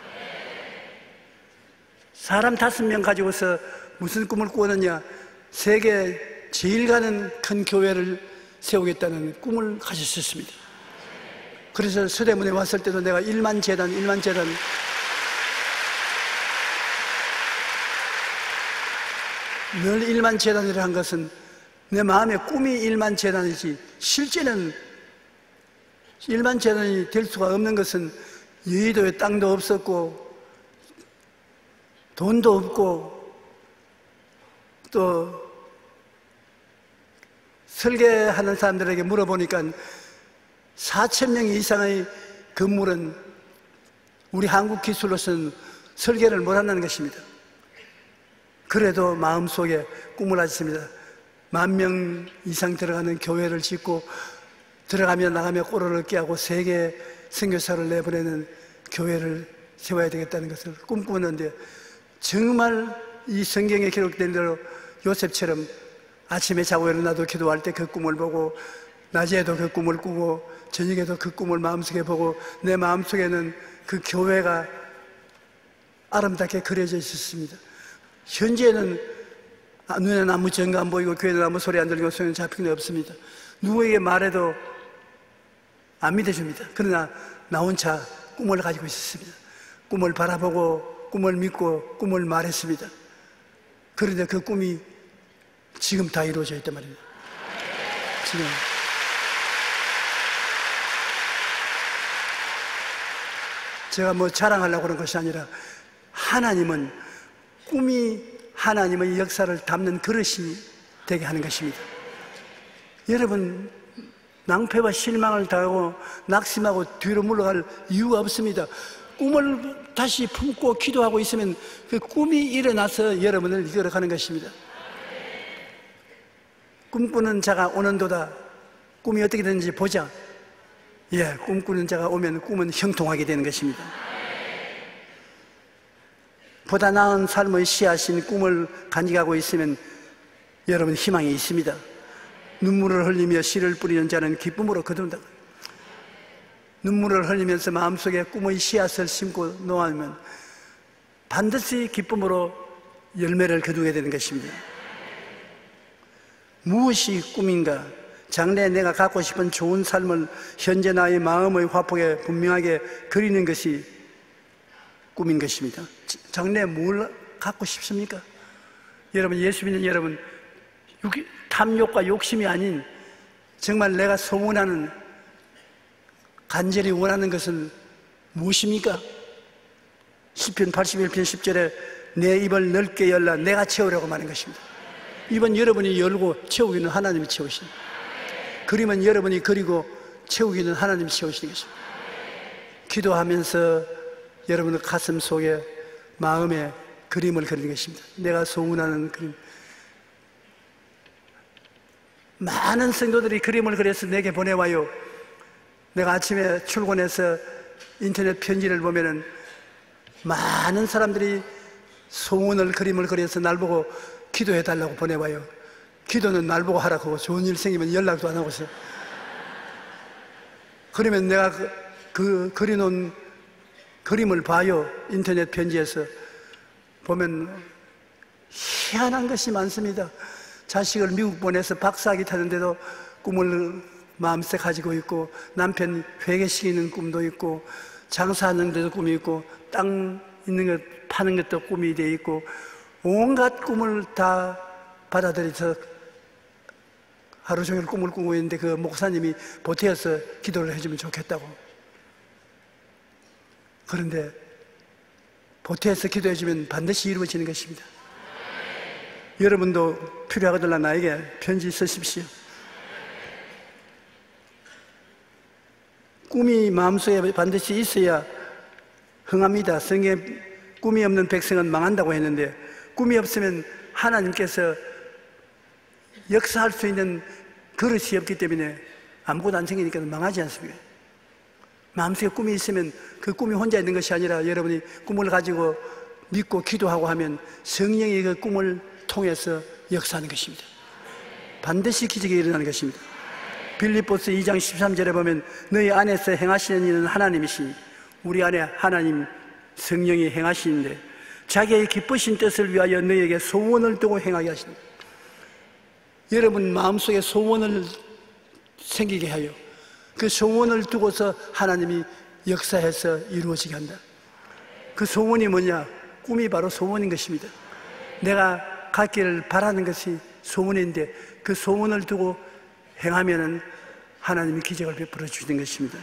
사람 다섯 명 가지고서 무슨 꿈을 꾸었느냐? 세계 제일 가는 큰 교회를 세우겠다는 꿈을 가졌었습니다. 그래서 서대문에 왔을 때도 내가 일만 재단, 일만 재단 늘 일만 재단이라 한 것은 내 마음의 꿈이 일만 재단이지 실제는 일만 재단이 될 수가 없는 것은 여의도에 땅도 없었고 돈도 없고 또 설계하는 사람들에게 물어보니까 사천 명 이상의 건물은 우리 한국 기술로서는 설계를 못한다는 것입니다. 그래도 마음속에 꿈을 가졌습니다. 만 명 이상 들어가는 교회를 짓고 들어가며 나가며 꼬르를 깨하고 세계 선교사를 내보내는 교회를 세워야 되겠다는 것을 꿈꾸는데 정말 이 성경에 기록된 대로 요셉처럼 아침에 자고 일어나도 기도할 때 그 꿈을 보고 낮에도 그 꿈을 꾸고 저녁에도 그 꿈을 마음속에 보고 내 마음속에는 그 교회가 아름답게 그려져 있었습니다. 현재는 눈에는 아무 증거 안 보이고 귀에는 아무 소리 안 들리고 손에는 잡히는 게 없습니다. 누구에게 말해도 안 믿어줍니다. 그러나 나 혼자 꿈을 가지고 있었습니다. 꿈을 바라보고 꿈을 믿고 꿈을 말했습니다. 그런데 그 꿈이 지금 다 이루어져 있단 말입니다. 지금 제가 뭐 자랑하려고 그런 것이 아니라 하나님은 꿈이 하나님의 역사를 담는 그릇이 되게 하는 것입니다. 여러분 낭패와 실망을 당하고 낙심하고 뒤로 물러갈 이유가 없습니다. 꿈을 다시 품고 기도하고 있으면 그 꿈이 일어나서 여러분을 이끌어가는 것입니다. 꿈꾸는 자가 오는도다. 꿈이 어떻게 되는지 보자. 예, 꿈꾸는 자가 오면 꿈은 형통하게 되는 것입니다. 보다 나은 삶의 씨앗인 꿈을 간직하고 있으면 여러분 희망이 있습니다. 눈물을 흘리며 씨를 뿌리는 자는 기쁨으로 거둔다. 눈물을 흘리면서 마음속에 꿈의 씨앗을 심고 놓으면 반드시 기쁨으로 열매를 거두게 되는 것입니다. 무엇이 꿈인가? 장래에 내가 갖고 싶은 좋은 삶을 현재 나의 마음의 화폭에 분명하게 그리는 것이 꿈인 것입니다. 장래에 뭘 갖고 싶습니까? 여러분, 예수 믿는 여러분, 탐욕과 욕심이 아닌 정말 내가 소원하는, 간절히 원하는 것은 무엇입니까? 시편 팔십일 편 십 절에 내 입을 넓게 열라 내가 채우려고 말하는 것입니다. 입은 여러분이 열고 채우기는 하나님이 채우십니다. 그림은 여러분이 그리고 채우기는 하나님이 채우시는 것입니다. 기도하면서 여러분의 가슴 속에 마음에 그림을 그리는 것입니다. 내가 소원하는 그림. 많은 성도들이 그림을 그려서 내게 보내와요. 내가 아침에 출근해서 인터넷 편지를 보면은 많은 사람들이 소원을 그림을 그려서 날 보고 기도해 달라고 보내와요. 기도는 날 보고 하라고 하고 좋은 일 생기면 연락도 안 하고서. 그러면 내가 그, 그 그려놓은 그림을 봐요. 인터넷 편지에서 보면 희한한 것이 많습니다. 자식을 미국 보내서 박사학위 타는데도 꿈을 마음속에 가지고 있고, 남편 회개시키는 꿈도 있고, 장사하는 데도 꿈이 있고, 땅 있는 것 파는 것도 꿈이 돼 있고, 온갖 꿈을 다 받아들여서 하루 종일 꿈을 꾸고 있는데 그 목사님이 보태어서 기도를 해주면 좋겠다고. 그런데 보태어서 기도해주면 반드시 이루어지는 것입니다. 여러분도 필요하거든요. 나에게 편지 쓰십시오. 꿈이 마음속에 반드시 있어야 흥합니다. 성경에 꿈이 없는 백성은 망한다고 했는데, 꿈이 없으면 하나님께서 역사할 수 있는 그릇이 없기 때문에 아무것도 안 생기니까 망하지 않습니까? 마음속에 꿈이 있으면 그 꿈이 혼자 있는 것이 아니라 여러분이 꿈을 가지고 믿고 기도하고 하면 성령이 그 꿈을 통해서 역사하는 것입니다. 반드시 기적이 일어나는 것입니다. 빌립보서 이 장 십삼 절에 보면 너희 안에서 행하시는 이는 하나님이시니 우리 안에 하나님 성령이 행하시는데 자기의 기쁘신 뜻을 위하여 너희에게 소원을 두고 행하게 하신다. 여러분 마음속에 소원을 생기게 하여 그 소원을 두고서 하나님이 역사해서 이루어지게 한다. 그 소원이 뭐냐? 꿈이 바로 소원인 것입니다. 내가 갖기를 바라는 것이 소원인데 그 소원을 두고 행하면은 하나님이 기적을 베풀어 주시는 것입니다.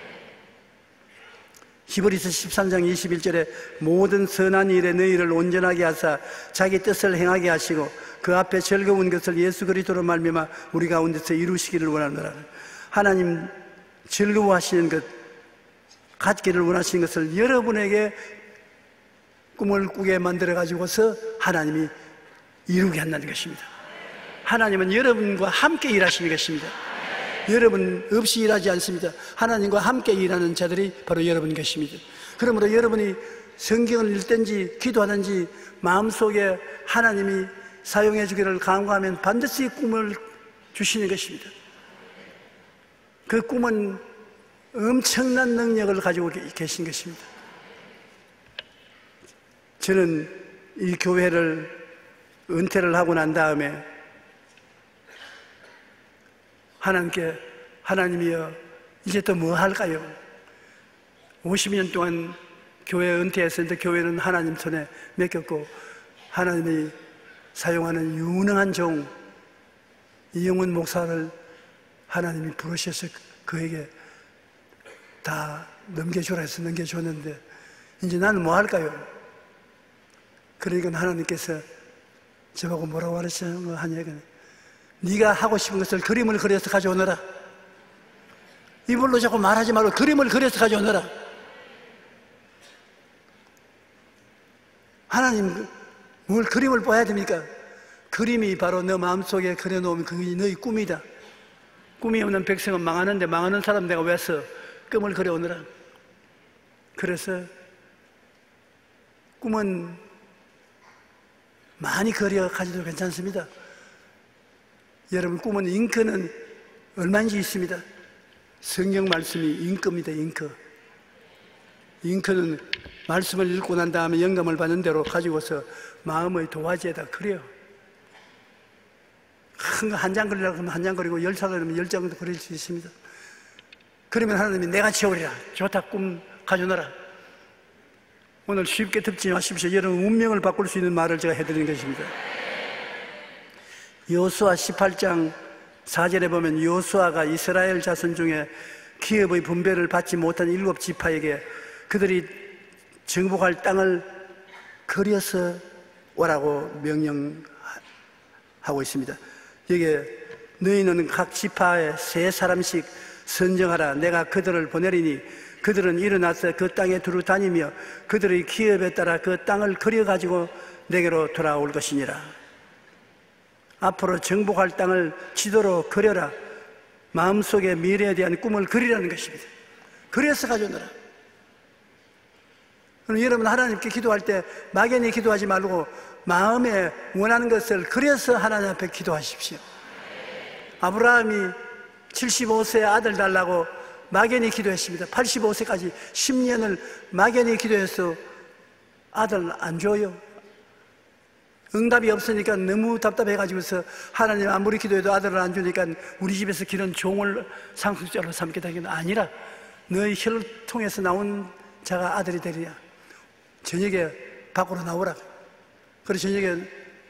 히브리서 십삼 장 이십일 절에 모든 선한 일에 너희를 온전하게 하사 자기 뜻을 행하게 하시고 그 앞에 즐거운 것을 예수 그리스도로 말미암아 우리 가운데서 이루시기를 원하노라. 하나님 즐거워하시는 것, 갖기를 원하시는 것을 여러분에게 꿈을 꾸게 만들어 가지고서 하나님이 이루게 한다는 것입니다. 하나님은 여러분과 함께 일하시는 것입니다. 여러분 없이 일하지 않습니다. 하나님과 함께 일하는 자들이 바로 여러분 것입니다. 그러므로 여러분이 성경을 읽든지 기도하든지 마음속에 하나님이 사용해 주기를 간구하면 반드시 꿈을 주시는 것입니다. 그 꿈은 엄청난 능력을 가지고 계신 것입니다. 저는 이 교회를 은퇴를 하고 난 다음에 하나님께 하나님이여 이제 또 뭐 할까요? 오십 년 동안 교회 은퇴했었는데 교회는 하나님 손에 맡겼고 하나님이 사용하는 유능한 종 이영훈 목사를 하나님이 부르셔서 그에게 다 넘겨주라 해서 넘겨줬는데 이제 나는 뭐 할까요? 그러니까 하나님께서 저보고 뭐라고 하시는 하냐니까 네가 하고 싶은 것을 그림을 그려서 가져오너라. 이불로 자꾸 말하지 말고 그림을 그려서 가져오너라. 하나님 뭘 그림을 봐야 됩니까? 그림이 바로 너 마음속에 그려놓으면 그게 너희 꿈이다. 꿈이 없는 백성은 망하는데 망하는 사람 내가 왜 써? 꿈을 그려오느라. 그래서 꿈은 많이 그려 가지도 괜찮습니다. 여러분 꿈은 잉크는 얼마인지 있습니다. 성경 말씀이 잉크입니다. 잉크. 잉크는 말씀을 읽고 난 다음에 영감을 받는 대로 가지고서 마음의 도화지에다 그려요. 큰 거 한 장 그리려고 하면 한 장 그리고 열 장 그리면 열 장도 그릴 수 있습니다. 그러면 하나님이 내가 지어오리라. 좋다 꿈 가져오너라. 오늘 쉽게 듣지 마십시오. 여러분 운명을 바꿀 수 있는 말을 제가 해드리는 것입니다. 여호수아 십팔 장 사 절에 보면 여호수아가 이스라엘 자손 중에 기업의 분배를 받지 못한 일곱 지파에게 그들이 정복할 땅을 그려서 오라고 명령하고 있습니다. 여기에 너희는 각 지파에 세 사람씩 선정하라. 내가 그들을 보내리니 그들은 일어나서 그 땅에 두루 다니며 그들의 기업에 따라 그 땅을 그려가지고 내게로 돌아올 것이니라. 앞으로 정복할 땅을 지도로 그려라. 마음속에 미래에 대한 꿈을 그리라는 것입니다. 그래서 가져오너라. 그럼 여러분 하나님께 기도할 때 막연히 기도하지 말고 마음에 원하는 것을 그려서 하나님 앞에 기도하십시오. 아브라함이 칠십오 세 아들 달라고 막연히 기도했습니다. 팔십오 세까지 십 년을 막연히 기도해서 아들 안 줘요. 응답이 없으니까 너무 답답해가지고서 하나님 아무리 기도해도 아들을 안 주니까 우리 집에서 기른 종을 상속자로 삼겠다는 게 아니라 너의 혀를 통해서 나온 자가 아들이 되리라. 저녁에 밖으로 나오라. 그래서 저녁에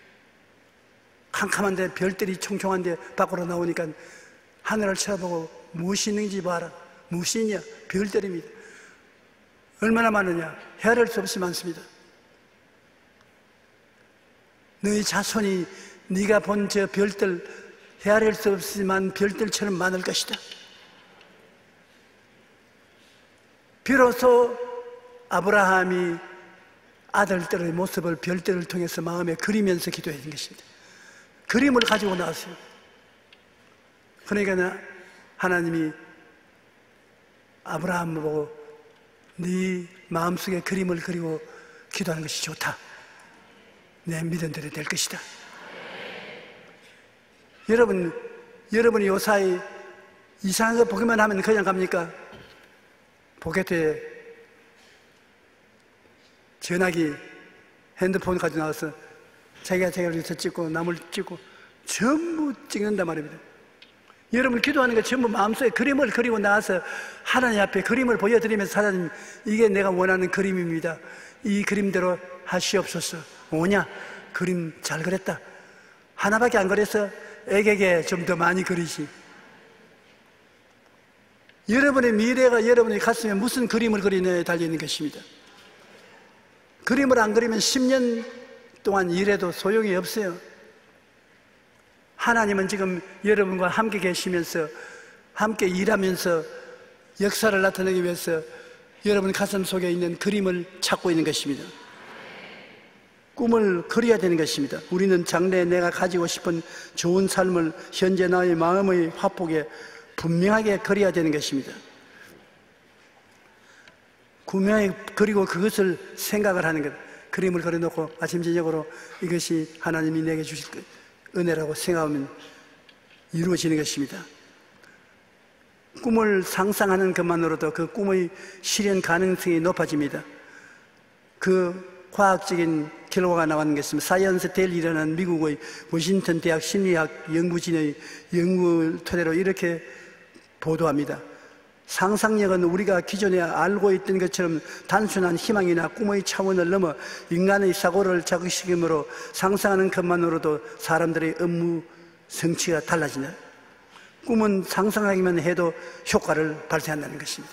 캄캄한데 별들이 총총한데 밖으로 나오니까 하늘을 쳐다보고 무엇이 있는지 봐라. 무엇이 있냐? 별들입니다. 얼마나 많으냐? 헤아릴 수 없이 많습니다. 너희 자손이 네가 본 저 별들 헤아릴 수 없지만 별들처럼 많을 것이다. 비로소 아브라함이 아들들의 모습을 별들을 통해서 마음에 그리면서 기도했던 것입니다. 그림을 가지고 나왔어요. 그러니까 하나님이 아브라함을 보고 네 마음속에 그림을 그리고 기도하는 것이 좋다. 내 믿음대로 될 것이다. 여러분, 여러분이 요사이 이상한 거 보기만 하면 그냥 갑니까? 포켓에 전화기, 핸드폰 가지고 나와서 자기가 자기가 여기서 찍고 남을 찍고 전부 찍는단 말입니다. 여러분 기도하는 거 전부 마음속에 그림을 그리고 나와서 하나님 앞에 그림을 보여드리면서 하나님, 이게 내가 원하는 그림입니다. 이 그림대로 하시옵소서. 뭐냐? 그림 잘 그렸다. 하나밖에 안 그려서 애에게 좀 더 많이 그리시. 여러분의 미래가 여러분의 가슴에 무슨 그림을 그리느냐에 달려있는 것입니다. 그림을 안 그리면 십 년 동안 일해도 소용이 없어요. 하나님은 지금 여러분과 함께 계시면서 함께 일하면서 역사를 나타내기 위해서 여러분 가슴 속에 있는 그림을 찾고 있는 것입니다. 꿈을 그려야 되는 것입니다. 우리는 장래에 내가 가지고 싶은 좋은 삶을 현재 나의 마음의 화폭에 분명하게 그려야 되는 것입니다. 분명히 그리고 그것을 생각을 하는 것, 그림을 그려놓고 아침 저녁으로 이것이 하나님이 내게 주실 은혜라고 생각하면 이루어지는 것입니다. 꿈을 상상하는 것만으로도 그 꿈의 실현 가능성이 높아집니다. 그 과학적인 결과가 나왔는 것입니다. 사이언스 데일리라는 미국의 워싱턴 대학 심리학 연구진의 연구를 토대로 이렇게 보도합니다. 상상력은 우리가 기존에 알고 있던 것처럼 단순한 희망이나 꿈의 차원을 넘어 인간의 사고를 자극시키므로 상상하는 것만으로도 사람들의 업무 성취가 달라진다. 꿈은 상상하기만 해도 효과를 발생한다는 것입니다.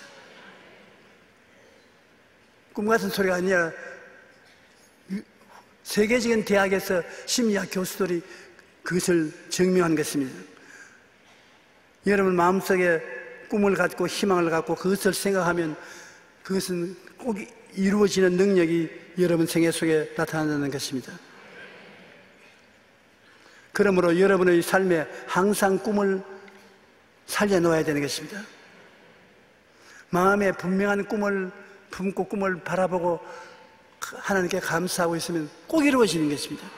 꿈 같은 소리가 아니라 세계적인 대학에서 심리학 교수들이 그것을 증명한 것입니다. 여러분 마음속에 꿈을 갖고 희망을 갖고 그것을 생각하면 그것은 꼭 이루어지는 능력이 여러분 생애 속에 나타난다는 것입니다. 그러므로 여러분의 삶에 항상 꿈을 살려놓아야 되는 것입니다. 마음에 분명한 꿈을 품고 꿈을 바라보고 하나님께 감사하고 있으면 꼭 이루어지는 것입니다.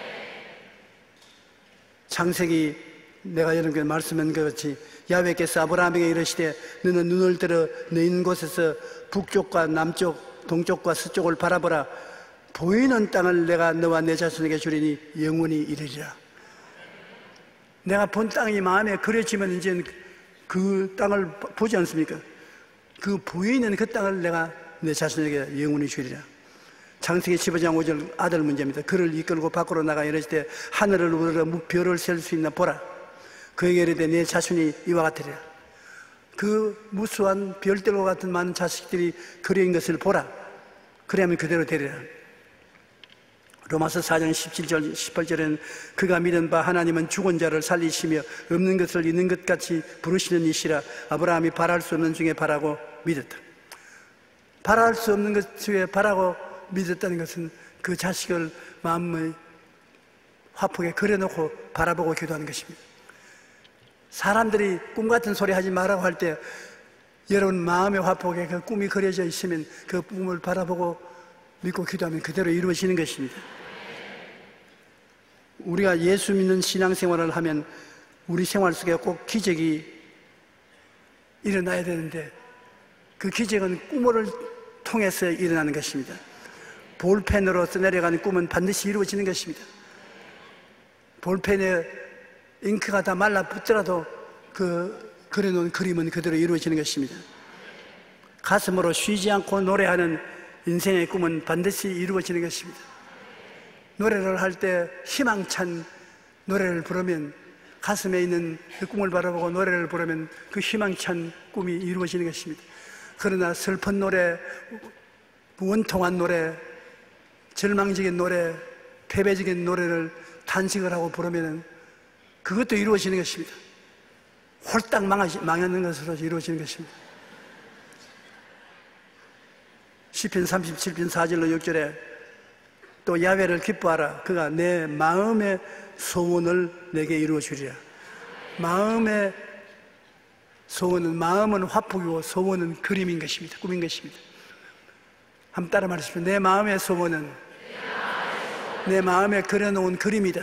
창세기 내가 여러분께 말씀한 것 같이 야훼께서 아브라함에게 이르시되 너는 눈을 들어 너 있는 곳에서 북쪽과 남쪽 동쪽과 서쪽을 바라보라. 보이는 땅을 내가 너와 내 자손에게 주리니 영원히 이르리라. 내가 본 땅이 마음에 그려지면 이제 그 땅을 보지 않습니까? 그 보이는 그 땅을 내가 내 자손에게 영원히 주리라. 창세기 십오 장 오 절 아들 문제입니다. 그를 이끌고 밖으로 나가 이르시되 하늘을 우러러 별을 셀 수 있나 보라. 그에게 이르되 내 자손이 이와 같으리라. 그 무수한 별들과 같은 많은 자식들이 그려인 것을 보라. 그래야만 그대로 되리라. 로마서 사 장 십칠 절 십팔 절에는 그가 믿은 바 하나님은 죽은 자를 살리시며 없는 것을 있는 것 같이 부르시는 이시라. 아브라함이 바랄 수 없는 중에 바라고 믿었다. 바랄 수 없는 것 중에 바라고 믿었다는 것은 그 자식을 마음의 화폭에 그려놓고 바라보고 기도하는 것입니다. 사람들이 꿈 같은 소리 하지 말라고 할 때 여러분 마음의 화폭에 그 꿈이 그려져 있으면 그 꿈을 바라보고 믿고 기도하면 그대로 이루어지는 것입니다. 우리가 예수 믿는 신앙생활을 하면 우리 생활 속에 꼭 기적이 일어나야 되는데 그 기적은 꿈을 통해서 일어나는 것입니다. 볼펜으로 써내려가는 꿈은 반드시 이루어지는 것입니다. 볼펜에 잉크가 다 말라붙더라도 그 그려놓은 그림은 그대로 이루어지는 것입니다. 가슴으로 쉬지 않고 노래하는 인생의 꿈은 반드시 이루어지는 것입니다. 노래를 할 때 희망찬 노래를 부르면 가슴에 있는 그 꿈을 바라보고 노래를 부르면 그 희망찬 꿈이 이루어지는 것입니다. 그러나 슬픈 노래, 원통한 노래, 절망적인 노래, 패배적인 노래를 탄식을 하고 부르면 그것도 이루어지는 것입니다. 홀딱 망하는 것으로 이루어지는 것입니다. 시편 삼십칠 편 사 절로 육 절에 또 야훼를 기뻐하라. 그가 내 마음의 소원을 내게 이루어 주리라. 마음의 소원은, 마음은 화폭이고 소원은 그림인 것입니다. 꿈인 것입니다. 한번 따라 말하십시오. 내 마음의 소원은 내 마음에 그려놓은 그림이다.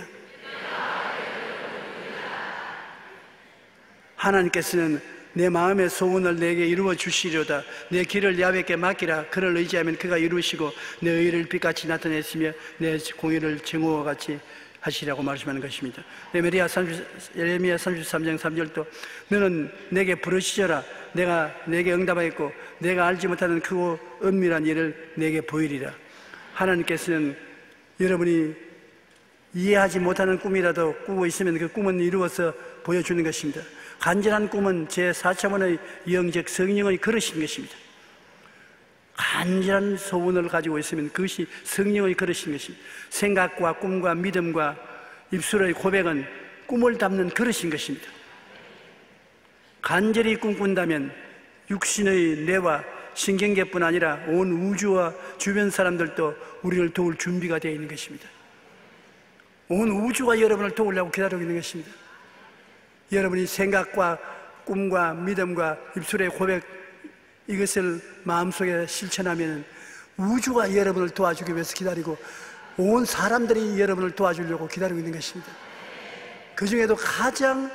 하나님께서는 내 마음의 소원을 내게 이루어 주시려다. 내 길을 야훼께 맡기라. 그를 의지하면 그가 이루시고 내 의를 빛같이 나타내시며 내 공의를 정오와 같이 하시라고 말씀하는 것입니다. 예레미야 삼십삼 장 삼 절도 너는 내게 부르시져라. 내가 내게 응답하였고 내가 알지 못하는 크고 은밀한 일을 내게 보이리라. 하나님께서는 여러분이 이해하지 못하는 꿈이라도 꾸고 있으면 그 꿈은 이루어서 보여주는 것입니다. 간절한 꿈은 제사 차원의 영적 성령의 그릇인 것입니다. 간절한 소원을 가지고 있으면 그것이 성령의 그릇인 것입니다. 생각과 꿈과 믿음과 입술의 고백은 꿈을 담는 그릇인 것입니다. 간절히 꿈꾼다면 육신의 뇌와 신경계뿐 아니라 온 우주와 주변 사람들도 우리를 도울 준비가 되어 있는 것입니다. 온 우주가 여러분을 도우려고 기다리고 있는 것입니다. 여러분이 생각과 꿈과 믿음과 입술의 고백, 이것을 마음속에 실천하면 우주가 여러분을 도와주기 위해서 기다리고 온 사람들이 여러분을 도와주려고 기다리고 있는 것입니다. 그 중에도 가장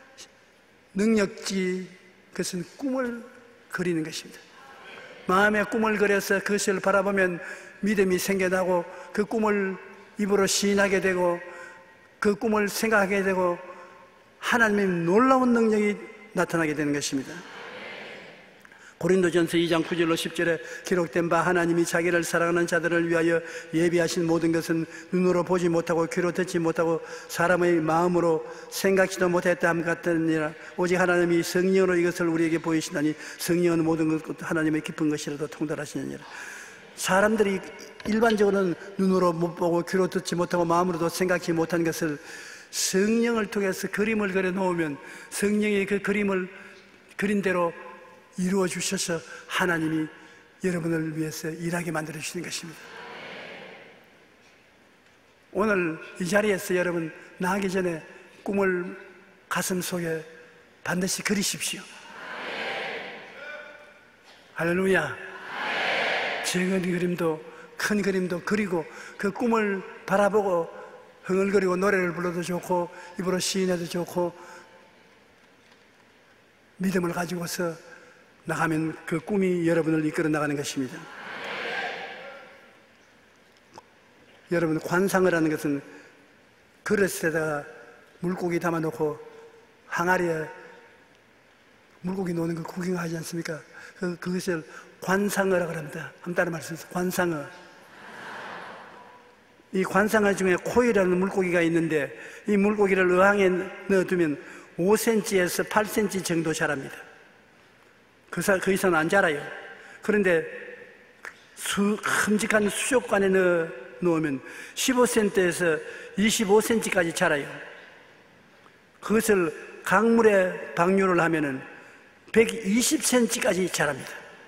능력지 그것은 꿈을 그리는 것입니다. 마음에 꿈을 그려서 그것을 바라보면 믿음이 생겨나고 그 꿈을 입으로 시인하게 되고 그 꿈을 생각하게 되고 하나님의 놀라운 능력이 나타나게 되는 것입니다. 고린도전서 이 장 구 절로 십 절에 기록된 바 하나님이 자기를 사랑하는 자들을 위하여 예비하신 모든 것은 눈으로 보지 못하고 귀로 듣지 못하고 사람의 마음으로 생각지도 못했다 함 같으니라. 오직 하나님이 성령으로 이것을 우리에게 보이시나니 성령은 모든 것 하나님의 깊은 것이라도 통달하시느니라. 사람들이 일반적으로는 눈으로 못 보고 귀로 듣지 못하고 마음으로도 생각지 못한 것을 성령을 통해서 그림을 그려 놓으면 성령이 그 그림을 그린 대로 이루어 주셔서 하나님이 여러분을 위해서 일하게 만들어 주시는 것입니다. 오늘 이 자리에서 여러분 나가기 전에 꿈을 가슴 속에 반드시 그리십시오. 할렐루야. 작은 그림도 큰 그림도 그리고 그 꿈을 바라보고 흥얼거리고 노래를 불러도 좋고 입으로 시인해도 좋고 믿음을 가지고서 나가면 그 꿈이 여러분을 이끌어 나가는 것입니다. 여러분, 관상을 하는 것은 그릇에다가 물고기 담아놓고 항아리에 물고기 노는 거 구경하지 않습니까? 그, 그것을 관상어라고 합니다. 한번 따라 말씀하세요. 관상어. 이 관상어 중에 코이라는 물고기가 있는데 이 물고기를 어항에 넣어두면 오 센티미터에서 팔 센티미터 정도 자랍니다. 그, 그 이상은 안 자라요. 그런데 수, 큼직한 수족관에 넣어 놓으면 십오 센티미터에서 이십오 센티미터까지 자라요. 그것을 강물에 방류를 하면은 백이십 센티미터까지 자랍니다.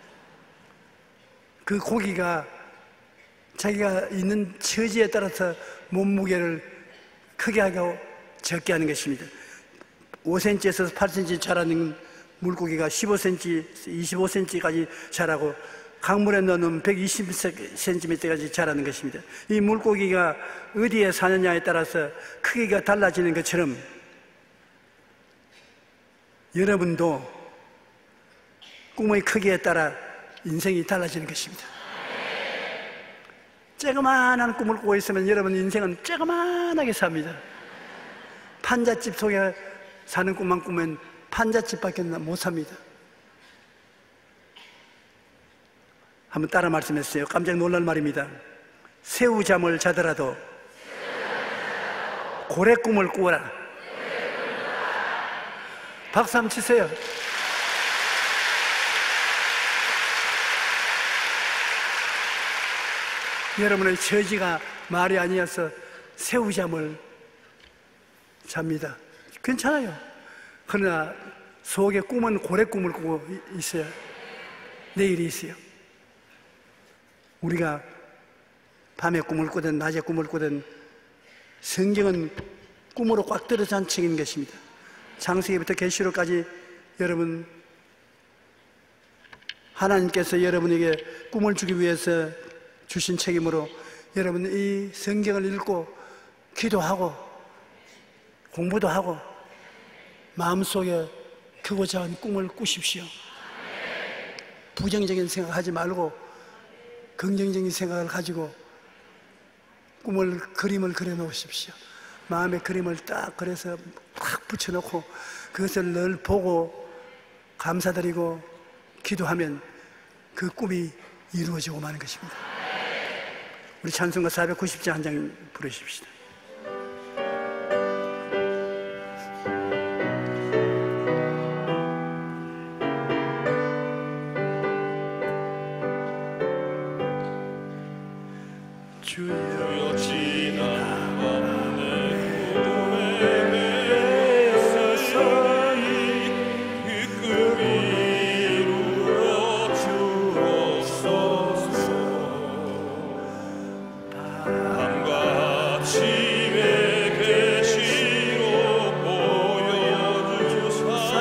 그 고기가 자기가 있는 처지에 따라서 몸무게를 크게 하고 적게 하는 것입니다. 오 센티미터에서 팔 센티미터 자라는 물고기가 십오 센티미터, 이십오 센티미터까지 자라고 강물에 넣으면 백이십 센티미터까지 자라는 것입니다. 이 물고기가 어디에 사느냐에 따라서 크기가 달라지는 것처럼 여러분도 꿈의 크기에 따라 인생이 달라지는 것입니다. 쬐그만한 꿈을 꾸고 있으면 여러분 인생은 쬐그만하게 삽니다. 판잣집 속에 사는 꿈만 꾸면 판잣집밖에 못 삽니다. 한번 따라 말씀했어요. 깜짝 놀랄 말입니다. 새우잠을 자더라도 고래 꿈을 꾸어라. 박수 한번 치세요. 여러분의 처지가 말이 아니어서 새우잠을 잡니다. 괜찮아요. 그러나 속에 꿈은 고래 꿈을 꾸고 있어요. 내일이 있어요. 우리가 밤에 꿈을 꾸든 낮에 꿈을 꾸든 성경은 꿈으로 꽉 들어찬 책인 것입니다. 창세기부터 계시록까지 여러분 하나님께서 여러분에게 꿈을 주기 위해서 주신 책임으로 여러분 이 성경을 읽고 기도하고 공부도 하고 마음속에 크고 작은 꿈을 꾸십시오. 부정적인 생각하지 말고 긍정적인 생각을 가지고 꿈을 그림을 그려 놓으십시오. 마음의 그림을 딱 그려서 딱 붙여놓고 그것을 늘 보고 감사드리고 기도하면 그 꿈이 이루어지고 마는 것입니다. 우리 찬송가 사백구십 장 한 장 부르십시다. 주여 지나간 내 꿈에 매였으니 그 꿈이 이루어 주옵소서. 밤과 아침에 계시로 보여주사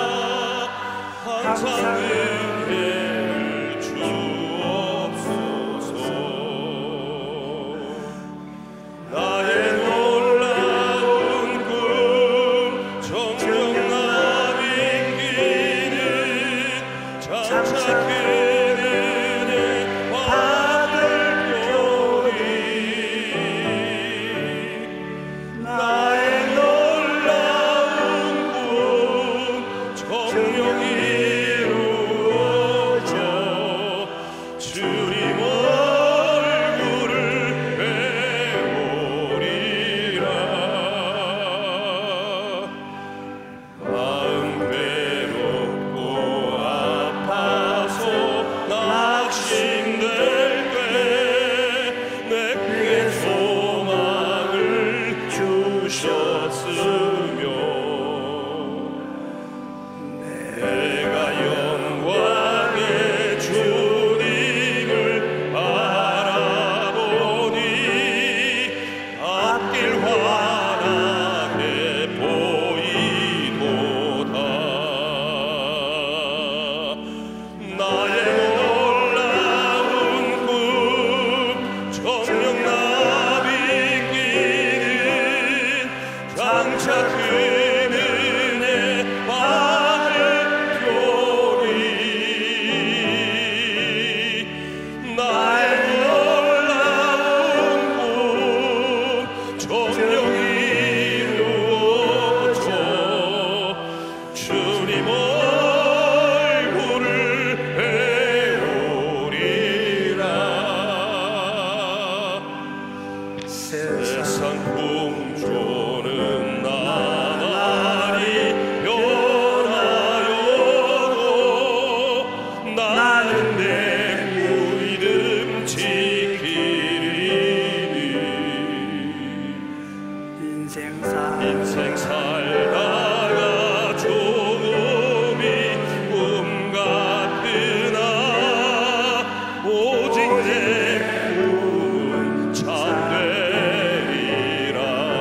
항상 은혜를 주옵소서. 나의 놀라운 꿈 정녕 나비기는 장차 그늘에 받을 표리. 나의 놀라운 꿈 정녕 이루어져 주님 얼굴을 배우리라. 마음 괴롭고 아파서 낙심될 때 내게 소망을 주셨으며 내가 영광의 주님을 바라보니 앞길 환하게 보이도다. 나의 놀라운 꿈 정녕 나비기는 장차 그늘에 받을 표리. 나의 놀라운 꿈 정녕 이루어져 주님 얼굴을 배우리라. 세상 풍조는 나날이 변하여도 나는 내 믿음 지키리니. 인생 살 인생 살다가 조금이 꿈 같으나 오직 내 꿈은 참되리라.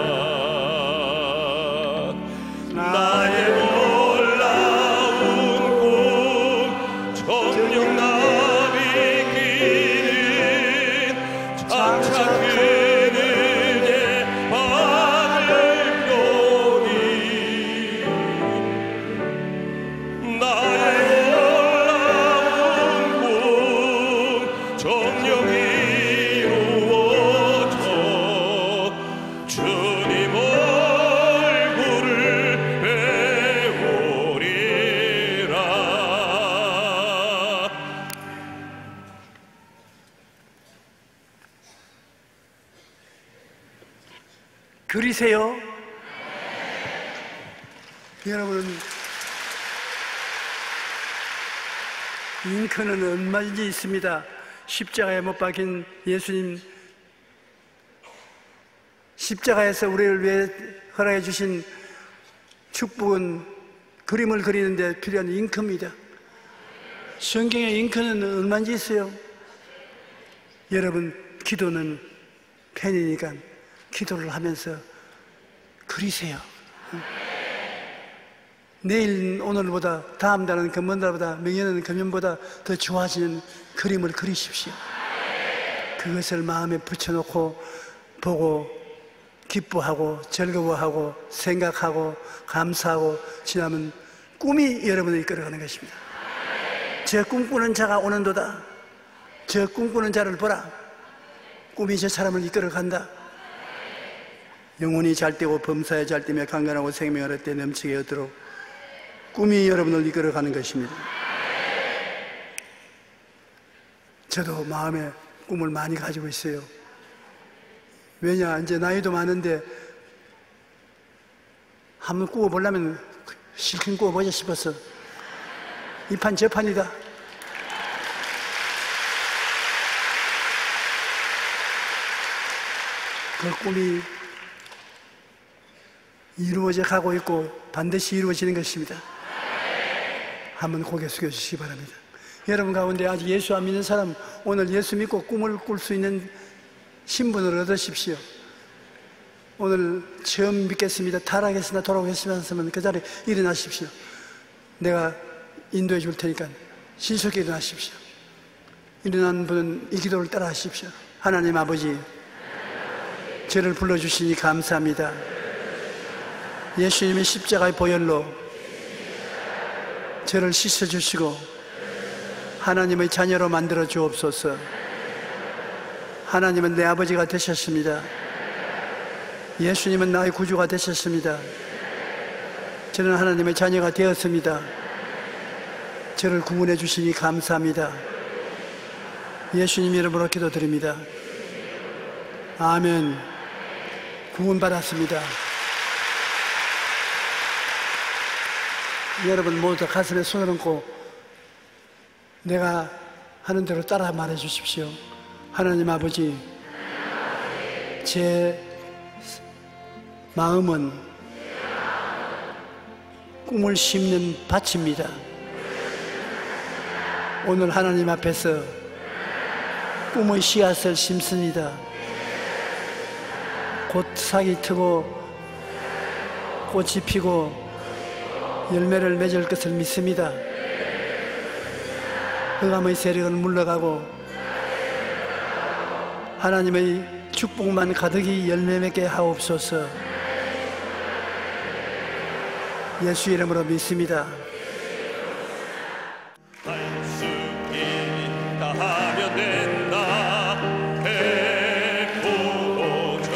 나의 놀라운 꿈 정녕 나비기는 장차 그늘에 받을 표리. 나의 놀라운 꿈 정녕 이루어져 주님 얼굴을 배우리라. 그리세요? 여러분, 잉크는 얼마든지 있습니다. 십자가에 못 박힌 예수님, 십자가에서 우리를 위해 허락해 주신 축복은 그림을 그리는 데 필요한 잉크입니다. 성경에 잉크는 얼마든지 있어요. 여러분, 기도는 펜이니까 기도를 하면서 그리세요. 내일 오늘보다, 다음 달은 금번 달보다,明年은 금년보다 더 좋아지는 그림을 그리십시오. 그것을 마음에 붙여놓고 보고 기뻐하고 즐거워하고 생각하고 감사하고 지나면 꿈이 여러분을 이끌어가는 것입니다. 저 꿈꾸는 자가 오는도다. 저 꿈꾸는 자를 보라. 꿈이 저 사람을 이끌어간다. 영혼이 잘되고 범사에 잘되며 강건하고 생명을 얻되 넘치게 얻도록 꿈이 여러분을 이끌어가는 것입니다. 저도 마음에 꿈을 많이 가지고 있어요. 왜냐, 이제 나이도 많은데 한번 꾸어보려면 실컷 꾸어보자 싶어서 이 판 저 판이다. 그 꿈이 이루어져 가고 있고 반드시 이루어지는 것입니다. 한번 고개 숙여주시기 바랍니다. 여러분 가운데 아직 예수 안 믿는 사람, 오늘 예수 믿고 꿈을 꿀 수 있는 신분을 얻으십시오. 오늘 처음 믿겠습니다, 타락했으나 돌아오겠습니다 하시면 그 자리에 일어나십시오. 내가 인도해 줄 테니까 신속히 일어나십시오. 일어난 분은 이 기도를 따라 하십시오. 하나님 아버지, 저를 불러주시니 감사합니다. 예수님의 십자가의 보혈로 저를 씻어주시고 하나님의 자녀로 만들어 주옵소서. 하나님은 내 아버지가 되셨습니다. 예수님은 나의 구주가 되셨습니다. 저는 하나님의 자녀가 되었습니다. 저를 구원해 주시니 감사합니다. 예수님 이름으로 기도드립니다. 아멘. 구원받았습니다. 여러분 모두 가슴에 손을 얹고 내가 하는 대로 따라 말해 주십시오. 하나님 아버지, 제 마음은 꿈을 심는 밭입니다. 오늘 하나님 앞에서 꿈의 씨앗을 심습니다. 곧 싹이 트고 꽃이 피고 열매를 맺을 것을 믿습니다. 흑암의 세력은 물러가고 하나님의 축복만 가득히 열매 맺게 하옵소서. 예수 이름으로 믿습니다. 할 수 있다 하면 된다 해보자.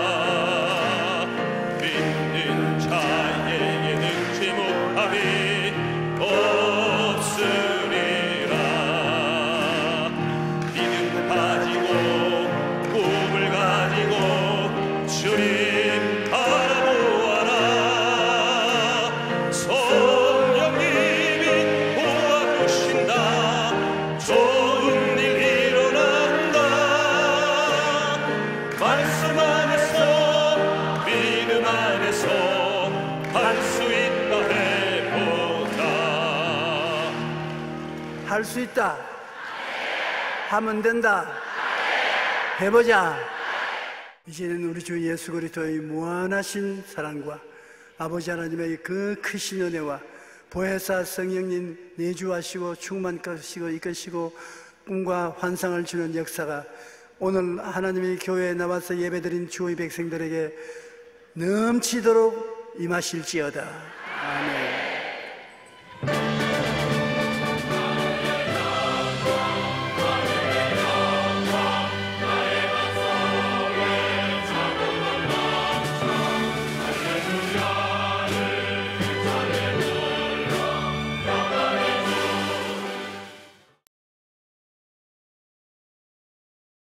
믿는 자에게 능치 못함이 없으리라. 믿음 가지고 꿈을 가지고 주님 바라보아라. 성령님이 도와주신다. 좋은 일 일어난다. 말씀 안에서 믿음 안에서 할 수 있다 해보자. 할 수 있다. 하면 된다. 해보자. 이제는 우리 주 예수 그리스도의 무한하신 사랑과 아버지 하나님의 그 크신 은혜와 보혜사 성령님 내주하시고 충만하시고 이끄시고 꿈과 환상을 주는 역사가 오늘 하나님의 교회에 나와서 예배드린 주의 백성들에게 넘치도록 임하실지어다.